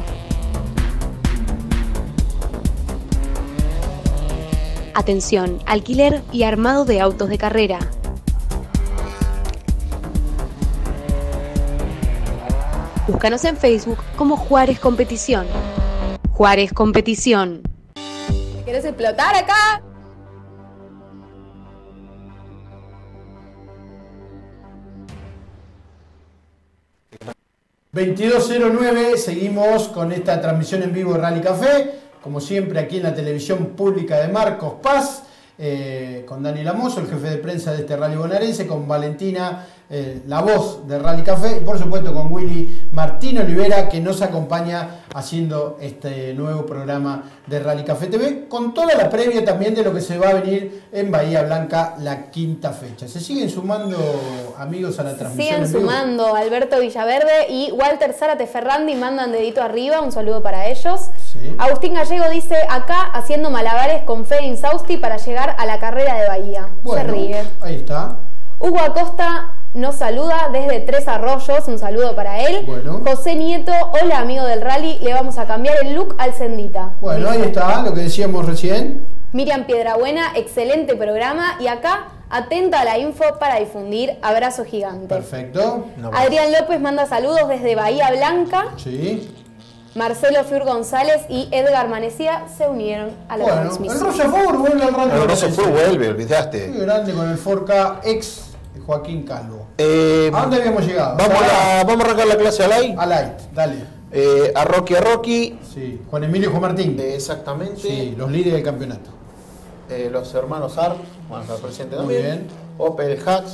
Atención, alquiler y armado de autos de carrera. Búscanos en Facebook como Juárez Competición. Juárez Competición. ¿Querés explotar acá? veintidós cero nueve, seguimos con esta transmisión en vivo de Rally Café, como siempre aquí en la televisión pública de Marcos Paz, eh, con Daniel Amoso, el jefe de prensa de este Rally bonaerense, con Valentina, eh, la voz de Rally Café, y por supuesto con Willy Martín Olivera, que nos acompaña haciendo este nuevo programa de Rally Café T V, con toda la previa también de lo que se va a venir en Bahía Blanca la quinta fecha. Se siguen sumando amigos a la transmisión. Siguen en vivo. sumando Alberto Villaverde y Walter Zárate Ferrandi mandan dedito arriba, un saludo para ellos. Sí. Agustín Gallego dice acá haciendo malabares con Fede Insausti para llegar a la carrera de Bahía. Bueno, Se ríe. ahí está. Hugo Acosta nos saluda desde Tres Arroyos, un saludo para él. Bueno. José Nieto, hola amigo del rally, le vamos a cambiar el look al Sendita. Bueno, ahí está lo que decíamos recién. Miriam Piedrabuena, excelente programa y acá atenta a la info para difundir, abrazo gigante. Perfecto. No, Adrián López manda saludos desde Bahía Blanca. Sí. Marcelo Fiur González y Edgar Manecía se unieron a la Bueno, el transmisión. Rochefort vuelve al Rally. Pero no se bonaerense. fue, vuelve, olvidaste. Muy grande con el Ford Ka ex de Joaquín Calvo. Eh, ¿A dónde habíamos llegado? Vamos ¿A a, vamos a arrancar la clase al aire. A Light, dale. Eh, a Rocky a Rocky. Sí, Juan Emilio y Juan Martín. Eh, exactamente. Sí, los líderes del campeonato. Eh, los hermanos Art, van a estar presentes Muy también. bien. Opel Hats,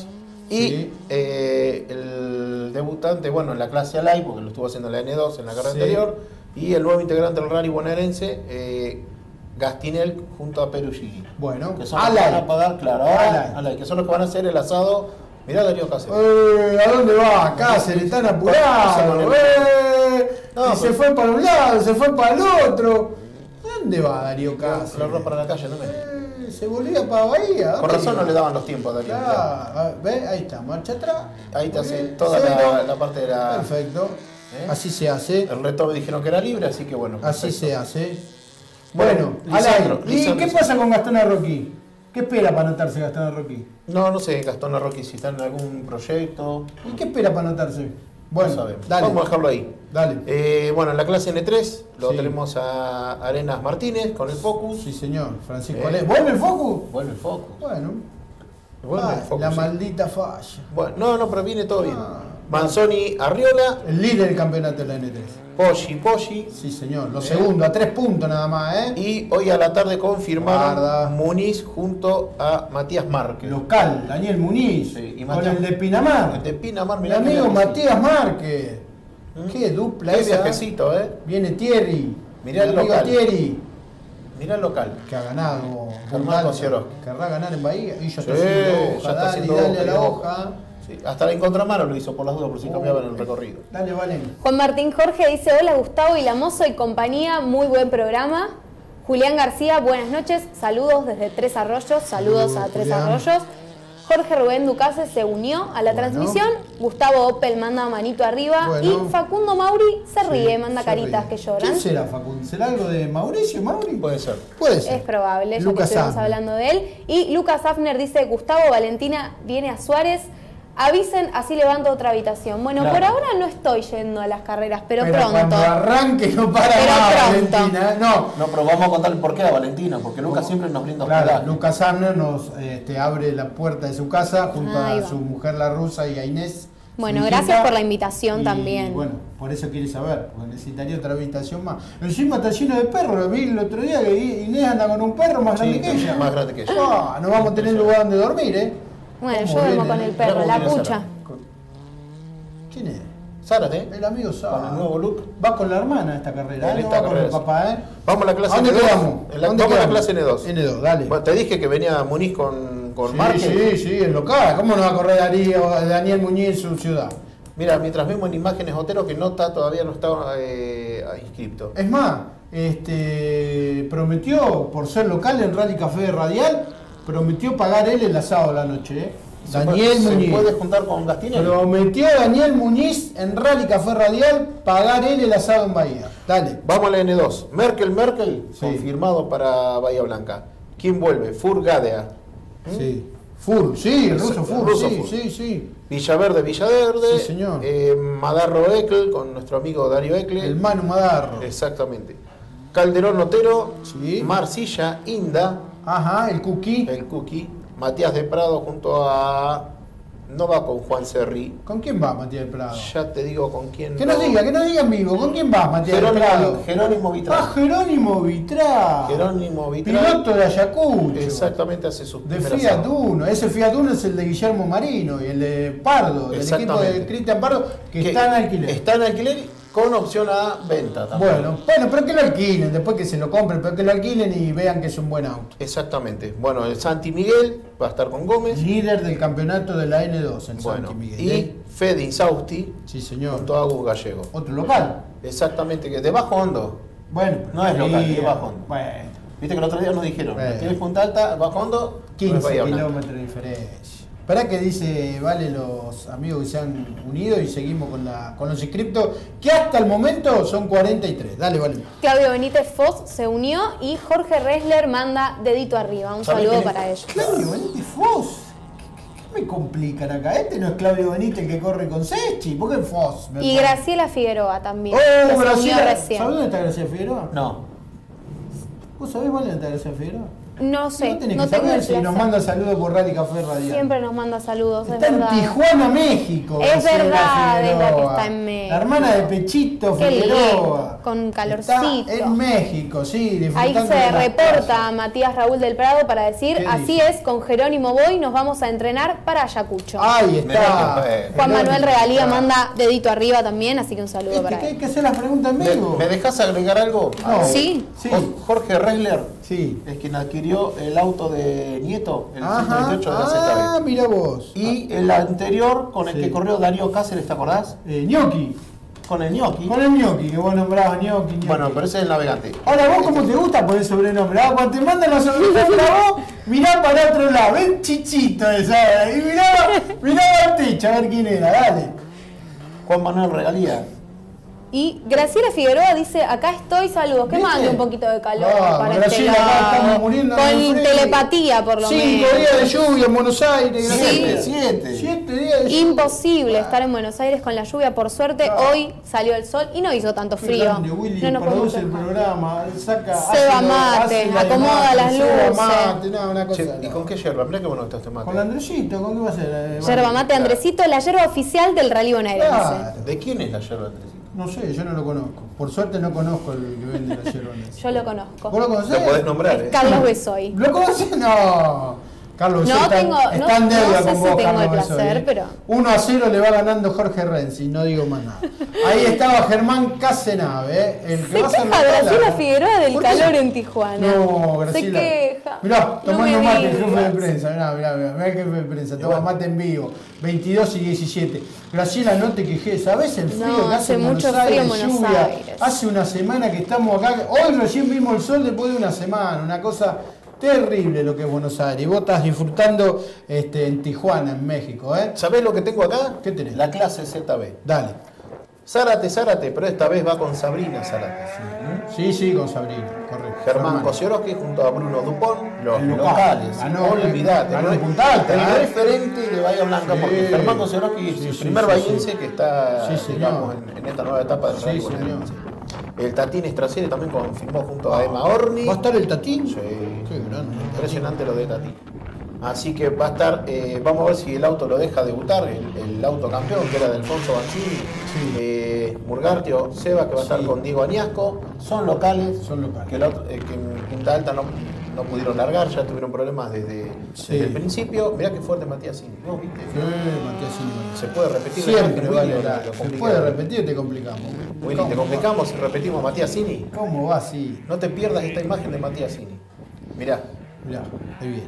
Y Sí. eh, el debutante, bueno, en la clase Alay, porque lo estuvo haciendo en la N dos en la carrera Sí. anterior, y el nuevo integrante del rally bonaerense, eh, Gastinel, junto a Perugini. Bueno, Que son los que Alay. van a pagar, claro, ahora, Alay. Alay, que son los que van a hacer el asado. Mirá Darío Cáceres. Eh, ¿A dónde va? Cáceres, están apurados. Eh, No, y se pero- fue para un lado, se fue para el otro. ¿A dónde va Darío Cáceres? La ropa para la calle, no me. Eh, se volvía para Bahía. Con ¿dónde razón iba? no le daban los tiempos a Darío. Claro, a ver, ¿ves? Ahí está, marcha atrás. Ahí te Muy hace bien, toda cero. la, la parte de la. Perfecto. ¿Eh? Así se hace. El reto me dijeron que era libre, así que bueno. Así perfecto. se hace. Bueno, Bueno, Lisandro, Alay. ¿Y Lisandro, qué sí. pasa con Gastón Arroquí? ¿Qué espera para anotarse Gastón Arroquí? No, no sé, Gastón Arroqui, si está en algún proyecto. ¿Y qué espera para anotarse? Bueno, no sabemos. dale. Vamos a dejarlo ahí. Dale. Eh, bueno, en la clase N tres lo Sí. tenemos a Arenas Martínez con el Focus. Sí, señor. Francisco Eh. Ale. ¿Vuelve el Focus? Vuelve el Focus. Bueno. Vuelve Ah, el Focus. la sí. maldita falla. Bueno, no, no, pero viene todo bien. Ah. Manzoni Arriola, El líder del campeonato de la N tres. Poggi Poggi. Sí, señor. Los Eh. segundos, a tres puntos nada más, ¿eh? Y hoy a la tarde confirmaron Guarda. Muniz junto a Matías Márquez. Local, Daniel Muniz. Sí, y con Matías- el de Pinamar. El de Pinamar, Mi mirá que amigo viajecito. Matías Márquez. ¿Mm? Qué dupla Qué esa. viajecito, ¿eh? Viene Thierry. Mirá mi el amigo local. Thierry. Mirá el local. Que ha ganado. Germán Bundalta. Kosciuszko. Querrá ganar en Bahía. Y ya está Sí, haciendo ya hoja. está Dale, haciendo dale hoja a y la hoja. hoja. Sí, hasta la en contramano lo hizo por las dudas, por si cambiaban el recorrido. Dale, vale. Juan Martín Jorge dice, hola Gustavo y Lamoso y compañía, muy buen programa. Julián García, buenas noches, saludos desde Tres Arroyos, saludos Saludos, a Tres Julián. Arroyos. Jorge Rubén Ducase se unió a la Bueno. transmisión, Gustavo Opel manda manito arriba Bueno. y Facundo Mauri se Sí, ríe, manda se caritas ríe. que lloran. ¿Quién será, Facundo? ¿Será algo de Mauricio, Mauri? Puede ser. Puede ser. Es probable, ya Lucas que estuvimos Safner. hablando de él. Y Lucas Hafner dice, Gustavo Valentina viene a Suárez, avisen, así levanto otra habitación. Bueno, Claro. por ahora no estoy yendo a las carreras, pero, Pero pronto. cuando arranque no para Pero más, pronto. Valentina. ¿eh? No. No, pero vamos a contar el porqué a Valentina, porque Lucas siempre nos brinda Claro, hospedaje. Lucas Safner nos este, abre la puerta de su casa junto Ahí a va. su mujer la rusa y a Inés. Bueno, su hijita. gracias por la invitación Y, también. Bueno, por eso quiere saber, porque necesitaría otra habitación más. Encima está lleno de perros, lo vi el otro día que Inés anda con un perro más grande Sí, que ella. más grande que ella. Ah, no vamos a tener lugar donde dormir, ¿eh? Bueno, ¿Cómo yo duermo viene, con eh? el perro, Mirá la cómo viene pucha. Sara. ¿Quién es? Zárate. El amigo Sara. Con el nuevo look. Va con la hermana a esta carrera, En ¿eh? No esta va con carrera, el sí. papá, ¿eh? Vamos a la clase ¿A dónde N dos. quedamos? En la- ¿Dónde vamos a la quedamos? clase N dos. N dos, dale. Bueno, te dije que venía Muniz con, con Sí, Márquez. sí, sí, el local. ¿Cómo no va a correr Darío, Daniel Muñiz en su ciudad? Mira, mientras vemos en imágenes Otero que no está, todavía no está eh, inscripto. Es más, este, prometió, por ser local en Rally Café Radial, prometió pagar él el asado de la noche, ¿eh? ¿Se Daniel puede, Muñiz. ¿Se puede juntar con Gastinelli? Prometió Daniel Muñiz en Rally Café Radial pagar él el asado en Bahía. Dale. Vamos a la N dos. Merkel Merkel, Sí. confirmado para Bahía Blanca. ¿Quién vuelve? Furgadea. Sí. Fur, sí, el ruso El Fur, ruso sí, Fur. sí, sí. Villaverde, Villaverde. Sí, señor. Eh, Madarro Ecle, con nuestro amigo Darío Ecle. El Manu Madarro. Exactamente. Calderón Otero. Sí. Marcilla Inda. Ajá, el Cookie. El Cookie. Matías de Prado junto a... No va con Juan Serri. ¿Con quién va Matías del Prado? Ya te digo con quién. Que nos no. diga, que nos diga en vivo. ¿Con quién va Matías del Prado? Jerónimo, Jerónimo Ah, Vitral. Jerónimo Vitrá. Jerónimo Vitral. Piloto de Ayacucho. Exactamente, hace sus De primeras Fiat armas. Uno. Ese Fiat Uno es el de Guillermo Marino y el de Pardo, del equipo de Exactamente. Cristian Pardo, que, está en alquiler. Está en alquiler con opción a venta también. Bueno, bueno, pero que lo alquilen, después que se lo compren, pero que lo alquilen y vean que es un buen auto. Exactamente. Bueno, el Santi Miguel va a estar con Gómez. Líder del campeonato de la N dos, el Bueno, Santi Miguel. y ¿eh? Fede Insausti Sí, señor. junto a Agus Gallego. Otro local. Exactamente, que de Bajo Hondo. Bueno, No es local, sí, es Bajo Hondo. Bueno, Viste que el otro día nos dijeron, Bueno. tienes Punta Alta, Bajo Hondo, no es quince Bahía Blanca. kilómetros de diferencia. Esperá que dice, vale, los amigos que se han unido y seguimos con, la, con los inscriptos, que hasta el momento son cuarenta y tres. Dale, vale. Claudio Benítez Foz se unió y Jorge Ressler manda dedito arriba. Un ¿Sabés saludo quién es? para ellos. Claudio Benítez Foz. ¿Qué, qué me complican acá? Este no es Claudio Benítez el que corre con Sechi. ¿Por qué Foz? Me Y pone- Graciela Figueroa también. Oh, que se unió Graciela. recién. ¿Sabés dónde está Graciela Figueroa? No. ¿Vos sabés dónde está Graciela Figueroa? No sé, No tenés no que tengo saber el si nos placer. manda saludos por Rally Café Radial. Siempre nos manda saludos, Está es en verdad. Tijuana, México. Es Graciela verdad, es la que Figueroa. está en México. La hermana de Pechito Qué Figueroa. lindo, con calorcito. Está en México, sí, Ahí disfrutando se de las reporta playas. Matías Raúl del Prado para decir, ¿Qué así dice? es, con Jerónimo Boy nos vamos a entrenar para Ayacucho. Ahí Mirá está. que fue. Juan Manuel Regalía Está. manda dedito arriba también, así que un saludo Este, para que hay él. que hacer las preguntas en ¿Me, vivo. me dejás agregar algo? No. Sí. Sí. Jorge Regler Sí. es quien adquirió el auto de Nieto, el Ajá. ciento veintiocho de la Ah, Z B. mira vos. Y el anterior con el Sí. que corrió Darío Cáceres, ¿te acordás? Eh, Gnocchi. Con el Gnocchi. Con el Gnocchi, que vos nombrabas Gnocchi, Gnocchi. Bueno, pero ese es el navegante. Ahora, ¿vos cómo te gusta poner sobrenombre? Ah, cuando te mandan los sobrenombres a vos, mirá para otro lado, ven Chichito esa, y mirá, mirá al techo a ver quién era, dale. Juan Manuel Regalía. Y Graciela Figueroa dice, acá estoy, saludos, que ¿Viste? mande un poquito de calor Ah, para Graciela, este acá lado. estamos muriendo de Con frío. telepatía, por lo Cinco menos. días de lluvia en Buenos Aires, Sí. Graciela. Siete. Siete días de lluvia. Imposible estar en Buenos Aires con la lluvia, por suerte Claro. hoy salió el sol y no hizo tanto Qué frío. grande, Willy, No nos podemos produce el quejar. programa, saca, Seba hace lo- mate, hace la acomoda imagen, las Seba luces. mate, no, una cosa. Che, ¿y no. con qué yerba? Mirá qué bueno que está este mate. Con Andresito, ¿con qué va a ser? Eh, Yerba mate Andresito, la yerba oficial del Rally Bonaerense. Claro. ¿De quién es la yerba Andresito? No sé, yo no lo conozco. Por suerte no conozco el que vende la yerba Andresito. Yo lo conozco. ¿Vos lo conocés? Lo podés nombrar, Es ¿eh? Carlos Besoy. ¿Lo conocés? No. Carlos No Besoy está, tengo- está no- en deuda no sé con si vos, tengo Carlos el placer, Besoy, ¿eh? pero- uno a cero le va ganando Jorge Renzi, no digo más nada. Ahí estaba Germán Casenave, ¿eh? El que Se va a ser queja local, Graciela ¿no? Figueroa del ¿Por qué? calor en Tijuana. No, Graciela. Se queja. Mirá, No tomando me mate, el jefe de digas. prensa. Mirá, mirá, mirá, mirá el jefe de prensa. Toma mate en vivo. veintidós y diecisiete. Graciela, no te quejes. ¿Sabés el frío No, que hace hace en Buenos mucho frío Aires? en Buenos lluvia. Aires. Hace una semana que estamos acá. Hoy recién vimos el sol después de una semana. Una cosa terrible lo que es Buenos Aires. Y vos estás disfrutando este, en Tijuana, en México, ¿eh? ¿Sabés lo que tengo acá? ¿Qué tenés? La clase Z B. Dale. Zárate, Zárate, pero esta vez va con Sabrina Zárate. Sí, sí, con Sabrina, correcto. Germán Hermano. Kosiorowski junto a Bruno Dupont, los El local. locales. Ganó, Olvídate. ganó el- Punta Alta, el ¿eh? referente de Bahía Blanca, Sí. porque Germán Kosiorowski es Sí, el sí, primer sí, bahiense sí. que está Sí, señor. digamos, en, en esta nueva etapa del Sí, rally señor. bonaerense. El Tatín Estracere también confirmó junto a Emma Orni. ¿Va a estar el Tatín? Sí. Qué grande. Impresionante lo de Tatín. Así que va a estar, eh, vamos a ver si el auto lo deja debutar, el, el auto campeón que era de Alfonso Banzini, Sí. eh, Murgartio, Seba que va a estar Sí. con Diego Añasco, son locales, Son locales. que, el auto- eh, que en Punta Alta no, no pudieron largar, ya tuvieron problemas desde, Sí. desde el principio. Mirá qué fuerte Matías Cini, ¿no? ¿Viste? Sí, Matías Cini. Se puede repetir. Siempre Willy, vale lo- orar. lo Se complica. puede repetir o te complicamos. Willy, ¿Cómo te va? complicamos y repetimos a Matías Cini. ¿Cómo va así? No te pierdas esta imagen de Matías Cini. Mirá. Mirá, qué bien.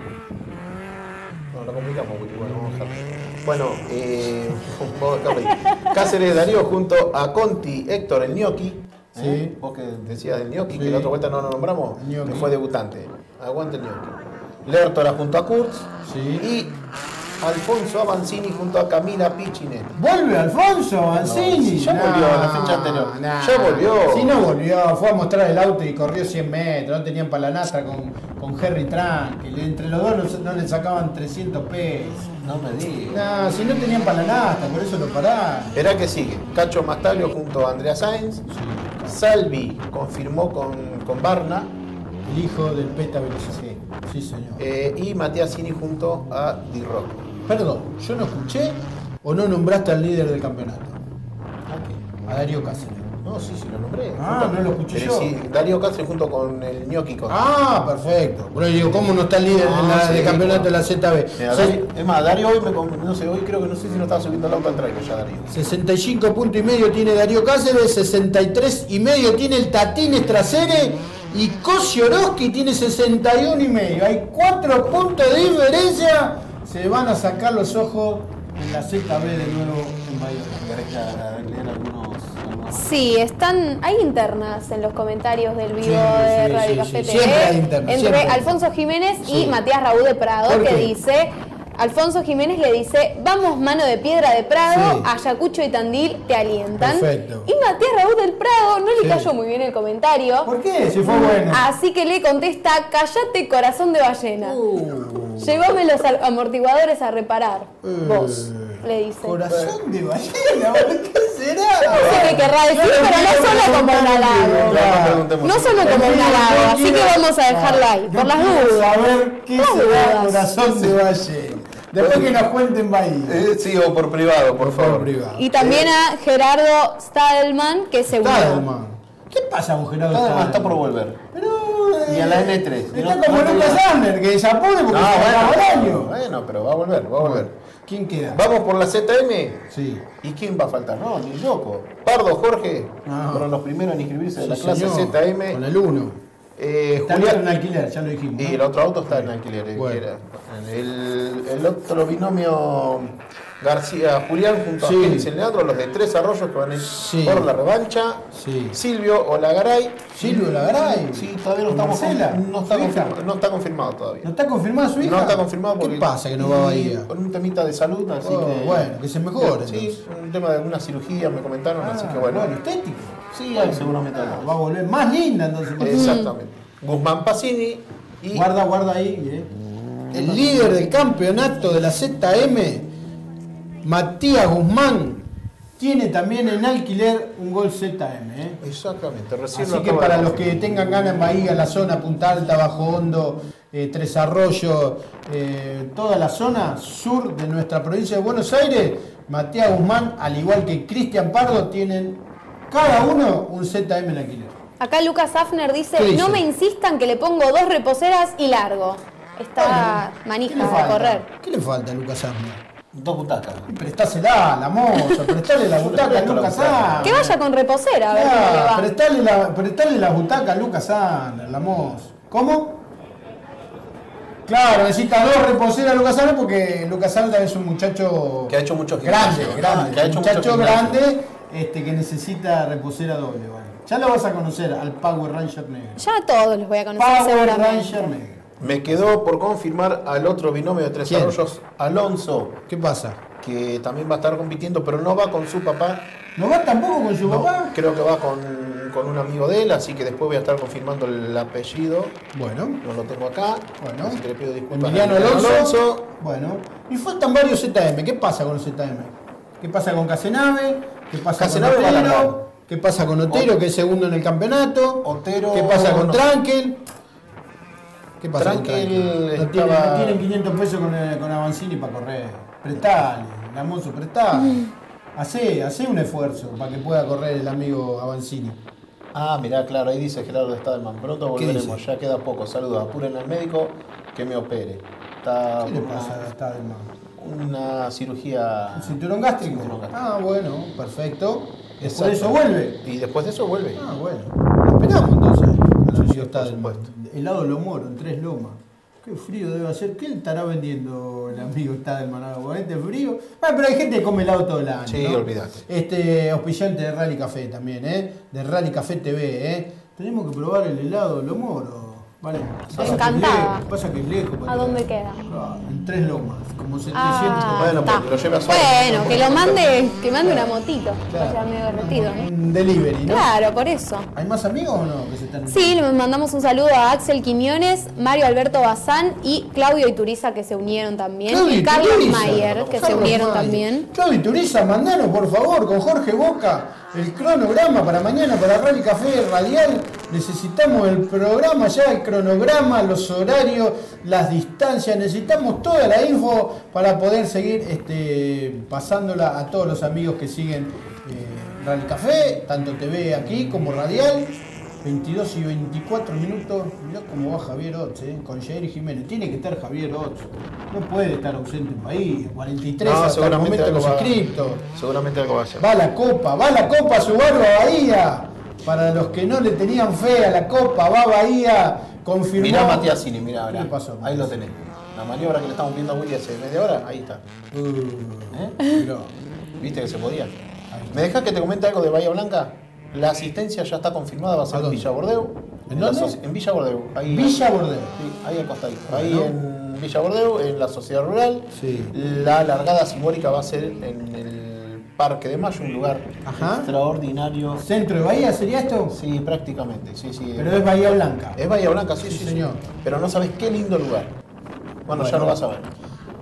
No, lo complicamos, Willy. Bueno, vamos a dejarlo. Bueno, eh, vamos a dejarlo ahí. Cáceres Darío junto a Conti, Héctor, el Gnocchi. Sí. ¿Eh? Vos que decías del Gnocchi, Sí. que la otra vuelta no lo nombramos, Gnocchi. que fue debutante. Aguante el Gnocchi. Lertora junto a Kurz. Sí. Y Alfonso Avanzini junto a Camila Piccinetti. ¿Vuelve Alfonso Mancini? sí, ya volvió la fecha anterior. Ya volvió. Sí, no volvió. Fue a mostrar el auto y corrió cien metros. No tenían palanastra con, con Harry Tranquil. Entre los dos no, no le sacaban trescientos pesos. No me digas. No, si no tenían palanastra, por eso lo pararon. Verá que sigue. Cacho Mastaglio junto a Andrea Sáenz. Salvi confirmó con, con Barna. El hijo del Peta Berizzo. Sí, sí, señor. eh, y Matías Cini junto a D-Rock. Perdón, ¿yo no escuché o no nombraste al líder del campeonato? A Darío Cáceres. No, sí, sí, lo nombré. Ah, Junto- no lo escuché pero yo. sí, Darío Cáceres junto con el Gnocchi. Con... Ah, perfecto. Bueno, digo, ¿cómo no está el líder Ah, en la, sí, de campeonato de la Z B? Mira, Se- Darío- es más, Darío hoy, me, com- no sé, hoy creo que no sé si no estaba subiendo el auto al trailer ya, Darío. sesenta y cinco puntos y medio tiene Darío Cáceres, sesenta y tres y medio tiene el Tatín Estracere y Kosiorowski tiene sesenta y uno y medio. Hay cuatro puntos de diferencia. Se van a sacar los ojos en la Z B de nuevo en Bahía. ¿Querés leer algunos? algunos? Sí, están, hay internas en los comentarios del vivo Sí, de sí, Radio sí, Café sí. T V Siempre hay internas, entre siempre hay Alfonso Jiménez Sí. y Matías Raúl de Prado, ¿Por que qué? dice, Alfonso Jiménez le dice, vamos mano de piedra de Prado, Sí. Ayacucho y Tandil te alientan. Perfecto. Y Matías Raúl del Prado no le Sí. cayó muy bien el comentario, ¿Por qué? Si fue bueno. así que le contesta, callate corazón de ballena. Uh. Llévame los al- amortiguadores a reparar, Eh, vos. le dice. Corazón de ballena, ¿qué será? No sé qué querrá decir, pero no suena como un halago. Claro. No suena como un halago, así que vamos a dejarla ahí, por las dudas. A ver qué Por será dudas. corazón de ballena. Después que nos cuenten Bahía. Eh, sí, o por privado, por favor. privado. Y también a Gerardo Stadelman, que se unió. Stadelman. ¿Qué pasa con Gerardo Stadelman Stadelman? está por volver. Pero, Y a la N tres. Está No- como no te Lucas digas. Sander, que se apure porque No, se acaba el bueno, año. bueno, pero va a volver, va a volver. ¿Quién queda? Vamos por la Z M. Sí. ¿Y quién va a faltar? No, ni loco. Pardo, Jorge, No. fueron los primeros en inscribirse de la Sí, clase señor. Z M. Con el uno. Eh, Está Julián en alquiler, ya lo dijimos. Y ¿no? el otro auto está en alquiler. el Bueno. que era. El, el otro binomio García Julián junto Sí. a Génesis y Leandro, los de Tres Arroyos que van a ir Sí. por la revancha. Sí. Silvio Olagaray. Silvio Lagaray. Sí, todavía no ¿Con estamos Marcela? con- no, está ¿Su hija? confirmado, no está confirmado todavía. ¿No está confirmada su hija? No está confirmado porque. ¿Qué pasa que no va a Bahía? Con un temita de salud, así Oh, que. bueno, que se mejore, Sí, entonces. un tema de alguna cirugía me comentaron, así que bueno. estético. Sí, hay seguramente algo. Va a volver más linda entonces. Exactamente. Guzmán Pacini y. Guarda, guarda ahí. eh. El líder del campeonato de la Z M, Matías Guzmán, tiene también en alquiler un Gol Z M. eh. Exactamente, recién Así lo que acabo para de los que confirmar. tengan ganas en Bahía, la zona Punta Alta, Bajo Hondo, eh, Tres Arroyos, eh, toda la zona sur de nuestra provincia de Buenos Aires, Matías Guzmán, al igual que Cristian Pardo, tienen cada uno un Z M en alquiler. Acá Lucas Hafner dice, ¿Qué dice? no me insistan que le pongo dos reposeras y largo. Está ¿Qué le manija de falta? correr. ¿Qué le falta a Lucas Arna? Dos butacas. Prestásela, la moza, prestale la butaca a Presto la Lucas butaca. Arna. Que vaya con reposera, a ver cómo le va. Prestale la, prestale la butaca a Lucas Arna, la moza. ¿Cómo? Claro, necesita dos reposeras a Lucas Arna porque Lucas Arna es un muchacho Que ha hecho mucho grande, gimnasio. grande, Que ha hecho muchacho mucho gimnasio. grande este, que necesita reposera doble. Bueno. Ya lo vas a conocer al Power Ranger negro. Ya a todos los voy a conocer Power seguramente. Ranger negro. Me quedó por confirmar al otro binomio de Tres ¿Quién? Arroyos, Alonso, ¿Qué pasa? que también va a estar compitiendo, pero no va con su papá. ¿No va tampoco con su No, papá? creo que va con, con un amigo de él, así que después voy a estar confirmando el apellido. Bueno. No lo tengo acá. Bueno. Así que le pido disculpas. Emiliano a Alonso. Alonso. Bueno. Y faltan varios Z M. ¿Qué pasa con el Z M? ¿Qué pasa con Casenave? ¿Qué pasa Casenave con va a ganar. Otero? ¿Qué pasa con Otero, que es segundo en el campeonato? Otero, ¿Qué pasa con no. Tranquil? ¿Qué pasa con Tranquil Tranquil? No tienen, estaba- no tienen quinientos pesos con, eh, con Avancini para correr. Prestale, Lamoso, prestale. Hacé, hacé un esfuerzo para que pueda correr el amigo Avancini. Ah, mirá, claro, ahí dice Gerardo Stadelman. Pronto ¿Qué volveremos, dice? ya queda poco. Saludos, apuren al médico que me opere. Está ¿Qué le por una- pasa a Stadelman? Una cirugía. ¿Un cinturón gástrico? Cinturón gástrico. Ah, bueno, perfecto. Después Exacto. de eso vuelve. Y después de eso vuelve. Ah, bueno. Esperamos entonces al amigo sí, por Stadelman. supuesto. Helado Lomoro en Tres Lomas. Qué frío debe hacer. ¿Qué estará vendiendo el amigo Stadelman ahora? ¿Este frío? Ah, pero hay gente que come helado todo el año. Sí, ¿no? olvídate. Este auspiciante de Rally Café también, ¿eh? De Rally Café T V, ¿eh? Tenemos que probar el helado Lomoro. Vale. Pasa que es encantada. lejos, Pasa que es lejos. ¿A dónde queda? Ah, en Tres Lomas, como setecientos. Ah, Bueno, está. porque lo lleve a su- Bueno, que lo mande, que mande una motito. Claro. Vaya medio derretido, ¿no? Un delivery, ¿no? Claro, por eso. ¿Hay más amigos o no que se están? Sí, le mandamos un saludo a Axel Quiñones, Mario Alberto Bazán y Claudio Ituriza, que se unieron también. Claudio y Carlos Ituriza. Mayer, que se Carlos unieron Mayer. también. Claudio Ituriza, mandanos por favor con Jorge Boca el cronograma para mañana para Rally Café Radial. Necesitamos el programa ya, el cronograma, los horarios, las distancias. Necesitamos toda la info para poder seguir este, pasándola a todos los amigos que siguen eh, Rally Café, tanto T V aquí como Radial. veintidós y veinticuatro minutos. Mirá cómo va Javier Ots, eh, con Jair Jiménez. Tiene que estar Javier Ots. No puede estar ausente en Bahía. cuarenta y tres No, hasta el seguramente momento de algo los va- inscriptos. Seguramente algo va a hacer. Va la Copa, va la Copa Subaru a Bahía. Para los que no le tenían fe a la Copa, va Bahía. Confirmó. Mirá Matías Cini, mirá, ¿Qué mirá. le pasó, Ahí Matías? lo tenés. La maniobra que le estamos viendo a Willy hace media hora, ahí está. Uh, ¿Eh? mirá. ¿Viste que se podía? ¿Me dejas que te comente algo de Bahía Blanca? La asistencia ya está confirmada, va a ser ¿A en dónde? Villa Bordeu. ¿En la dónde? soci- En Villa Bordeu. Ahí, Villa Bordeu. Sí, ahí al costadito. Bueno. Ahí en Villa Bordeu, en la sociedad rural. Sí. La largada simbólica va a ser en el Parque de Mayo, un lugar Ajá. extraordinario. ¿Centro de Bahía sería esto? Sí, prácticamente, sí, sí. Pero es Bahía Blanca. Es Bahía Blanca, sí, Sí, sí, sí. señor. Pero no sabes qué lindo lugar. Bueno, ya Bueno. lo vas a ver.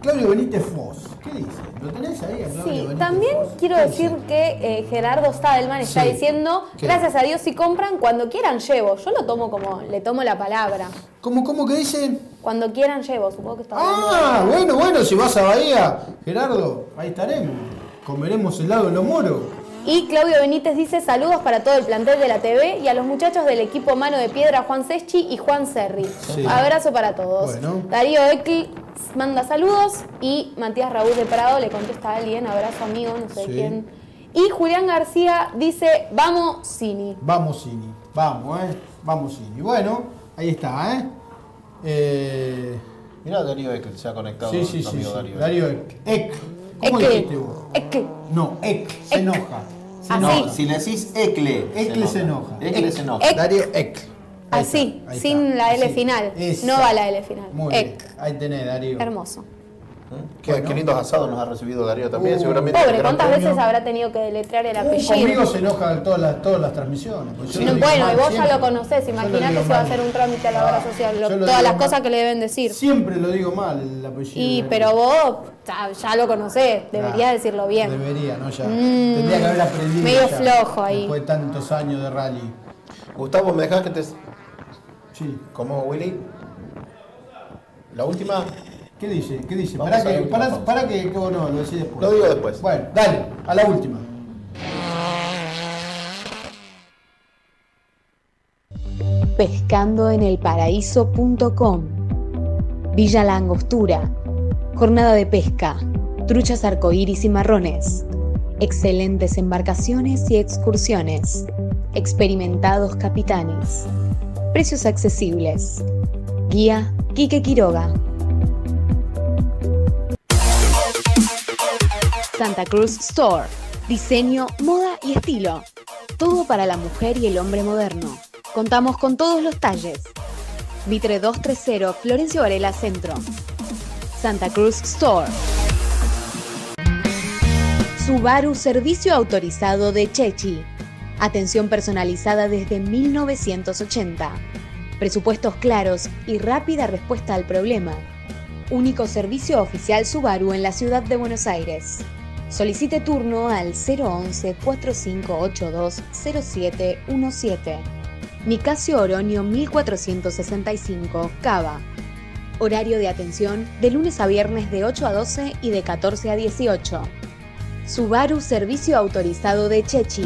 Claudio Benítez Foz. ¿Qué dice? ¿Lo tenés ahí a Claudio Sí, Benítez también Foz? quiero ¿Qué decir dice? que eh, Gerardo Stadelman está Sí. diciendo, ¿Qué? gracias a Dios si compran, cuando quieran llevo. Yo lo tomo como, le tomo la palabra. ¿Cómo, cómo que dicen? Cuando quieran llevo, supongo que está hablando Ah, de- bueno, bueno, si vas a Bahía, Gerardo, ahí estaremos. Comeremos helado en los moros. Y Claudio Benítez dice saludos para todo el plantel de la T V y a los muchachos del equipo Mano de Piedra, Juan Seschi y Juan Serri. Sí. Abrazo para todos. Bueno. Darío Eckl manda saludos y Matías Raúl de Prado le contesta a alguien, abrazo amigo, no sé Sí. quién. Y Julián García dice, vamos Cini. Vamos, Cini. Vamos, ¿eh? Vamos, Cini. Bueno, ahí está, ¿eh? eh... Mirá, Darío Eck se ha conectado. Sí, sí, tu sí. amigo sí. Darío. Darío Eck. Eck. ¿Cómo Eckl. dijiste vos? Eckl. No, Eck. Se Eck. enoja. Se Así. enoja. No, si le decís Ecle. Ecle se enoja. Ecle se enoja. Eck. Darío Eck. Ahí Así, está, ahí sin está. la L Así. final. Esa. No va la L final. Muy Eck. bien. Ahí tenés, Darío. Hermoso. Qué, Bueno. qué lindos asados nos ha recibido Darío también, Uh, seguramente. Pobre, gran ¿cuántas premio. veces habrá tenido que deletrear el Uh, apellido? conmigo se enoja en todas las, todas las transmisiones. pues yo No, lo digo bueno, mal y vos siempre. ya lo conocés, Yo lo imaginate digo si va a mal. hacer un trámite a la obra Ah, social, lo- yo lo todas digo las mal. cosas que le deben decir. Siempre lo digo mal el apellido. Y, de- pero vos ya, ya lo conocés, deberías Ah, decirlo bien. Debería, ¿no? Ya. Mm, Tendría que haber aprendido. medio ya, flojo ahí. Después de tantos años de rally. Gustavo, ¿me dejás que te. Sí. ¿Cómo, Willy? La última. ¿Qué dice? ¿Qué dice? Vamos Para a la que, última para, pausa. para que, que vos no, lo decís después. Lo digo después. Bueno, dale, a la última. pescando en el paraíso punto com. Villa La Angostura. Jornada de pesca. Truchas arcoíris y marrones. Excelentes embarcaciones y excursiones. Experimentados capitanes. Precios accesibles. Guía Quique Quiroga. Santa Cruz Store. Diseño, moda y estilo. Todo para la mujer y el hombre moderno. Contamos con todos los talles. Vitre doscientos treinta, Florencio Varela Centro. Santa Cruz Store. Subaru Servicio Autorizado de Chechi. Atención personalizada desde mil novecientos ochenta. Presupuestos claros y rápida respuesta al problema. Único servicio oficial Subaru en la ciudad de Buenos Aires. Solicite turno al cero once, cuatro cinco ocho dos, cero siete uno siete. Nicasio Oronio mil cuatrocientos sesenta y cinco, Cava. Horario de atención de lunes a viernes de ocho a doce y de catorce a dieciocho. Subaru Servicio Autorizado de Chechi.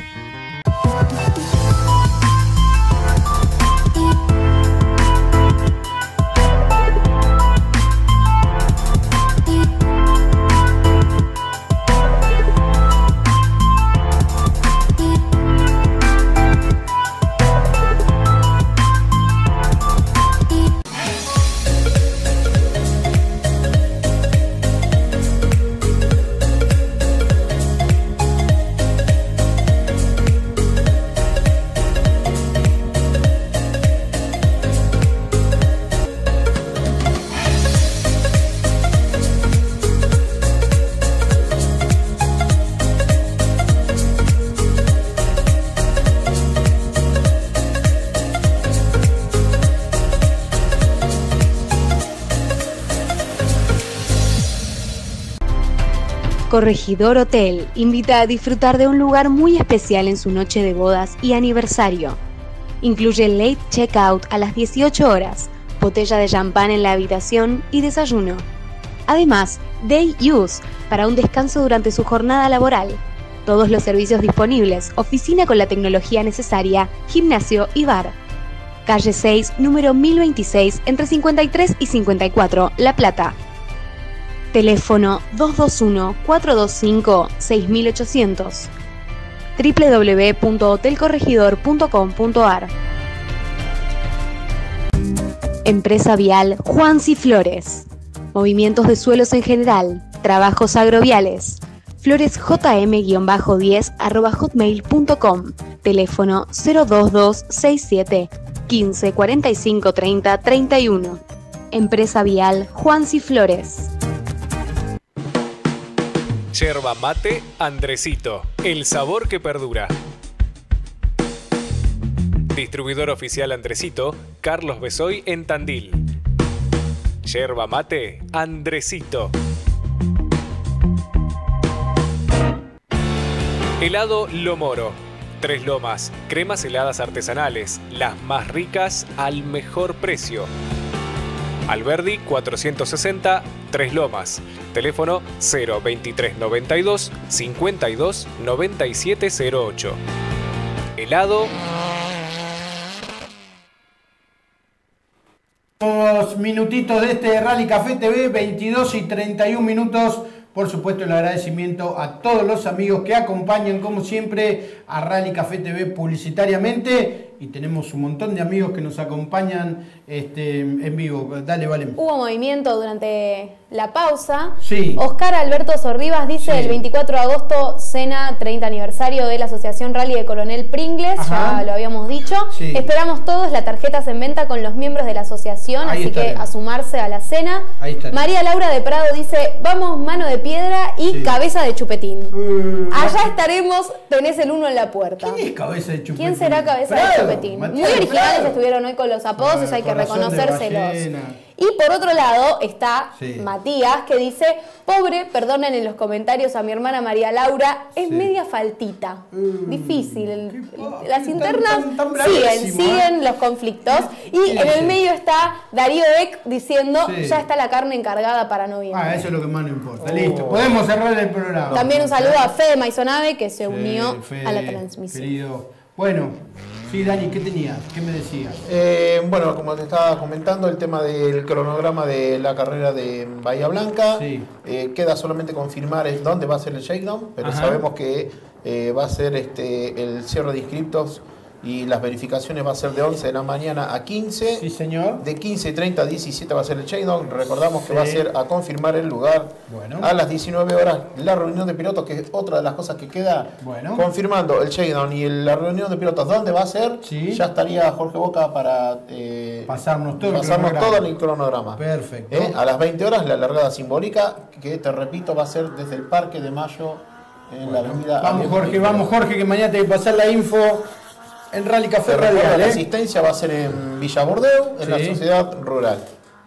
Corregidor Hotel invita a disfrutar de un lugar muy especial en su noche de bodas y aniversario. Incluye late checkout a las dieciocho horas, botella de champán en la habitación y desayuno. Además, day use para un descanso durante su jornada laboral. Todos los servicios disponibles, oficina con la tecnología necesaria, gimnasio y bar. Calle seis, número mil veintiséis, entre cincuenta y tres y cincuenta y cuatro, La Plata. Teléfono dos dos uno, cuatro dos cinco, seis ocho cero cero. doble u doble u doble u punto hotel corregidor punto com punto ar. Empresa Vial Juansi Flores. Movimientos de suelos en general. Trabajos agroviales. Flores J M diez arroba hotmail punto com. Teléfono cero dos dos seis siete, quince, cuarenta y cinco, treinta, treinta y uno. Empresa Vial Juansi Flores. Yerba mate Andresito, el sabor que perdura. Distribuidor oficial Andresito, Carlos Besoy en Tandil. Yerba mate, Andresito. Helado Lo Moro. Tres Lomas, cremas heladas artesanales, las más ricas al mejor precio. Alberdi cuatrocientos sesenta, Tres Lomas. Teléfono cero veintitrés noventa y dos, cincuenta y dos, noventa y siete cero ocho. Helado. Unos minutitos de este Rally Café T V, veintidós y treinta y un minutos. Por supuesto, el agradecimiento a todos los amigos que acompañan, como siempre, a Rally Café T V publicitariamente. Y tenemos un montón de amigos que nos acompañan este, en vivo. Dale, Valen. Hubo movimiento durante la pausa. Sí. Oscar Alberto Sorribas dice: Sí. el veinticuatro de agosto, cena treinta aniversario de la Asociación Rally de Coronel Pringles. Ajá. Ya lo habíamos dicho. Sí. Esperamos todos las tarjetas en venta con los miembros de la asociación, Ahí así que estaremos. a sumarse a la cena. Ahí estaremos. María Laura de Prado dice: vamos, mano de piedra y Sí. cabeza de chupetín. Uh, Allá estaremos, tenés el uno en la puerta. ¿Quién es cabeza de chupetín? ¿Quién será cabeza Prado, de chupetín? Matías Muy originales Prado. estuvieron hoy con los apodos, Ah, eso hay que corazón de reconocérselos. ballena. Y por otro lado está Sí. Matías, que dice: pobre, perdonen en los comentarios a mi hermana María Laura, es Sí. media faltita. Mm, Difícil. El- qué pa- las tan- internas tan- tan siguen, bravísimo, siguen ¿eh? los conflictos. Y ¿Qué en dice? el medio está Darío Eck diciendo: Sí. ya está la carne encargada para noviembre. Ah, eso es lo que más nos importa. Oh. Listo, podemos cerrar el programa. También un saludo a Fede Maisonave, que se Sí, unió Fede, a la transmisión. Querido. Bueno, sí, Dani, ¿qué tenías? ¿Qué me decías? Eh, bueno, como te estaba comentando, el tema del cronograma de la carrera de Bahía Blanca. Sí. Eh, queda solamente confirmar es dónde va a ser el shakedown, pero Ajá. sabemos que eh, va a ser este, el cierre de inscriptos y las verificaciones va a ser de once de la mañana a quince. Sí, señor. De quince y treinta a diecisiete va a ser el shakedown. Recordamos que Sí. va a ser a confirmar el lugar. Bueno. A las diecinueve horas la reunión de pilotos, que es otra de las cosas que queda. Bueno. Confirmando el shakedown y el- la reunión de pilotos, ¿dónde va a ser? Sí. Ya estaría Jorge Boca para eh, Pasarnos todo el pasarnos cronograma. todo el cronograma. Perfecto. Eh, A las veinte horas la largada simbólica, que te repito va a ser desde el Parque de Mayo en la avenida. Vamos, Alejo Jorge, Quintero. vamos, Jorge, que mañana te voy a pasar la info en Rally Café Te recuerdo, Radial, la ¿eh? asistencia va a ser en Villa Bordeu, en la Sí. sociedad rural.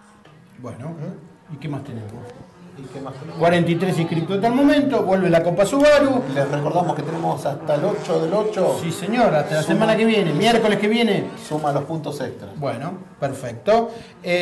Bueno, ¿y qué más tenemos? ¿Y qué más tenemos? cuarenta y tres inscritos hasta el momento, vuelve la Copa Subaru. Les recordamos que tenemos hasta el ocho del ocho. Sí, señor, hasta la Suma. semana que viene, miércoles que viene. Suma los puntos extras. Bueno, perfecto.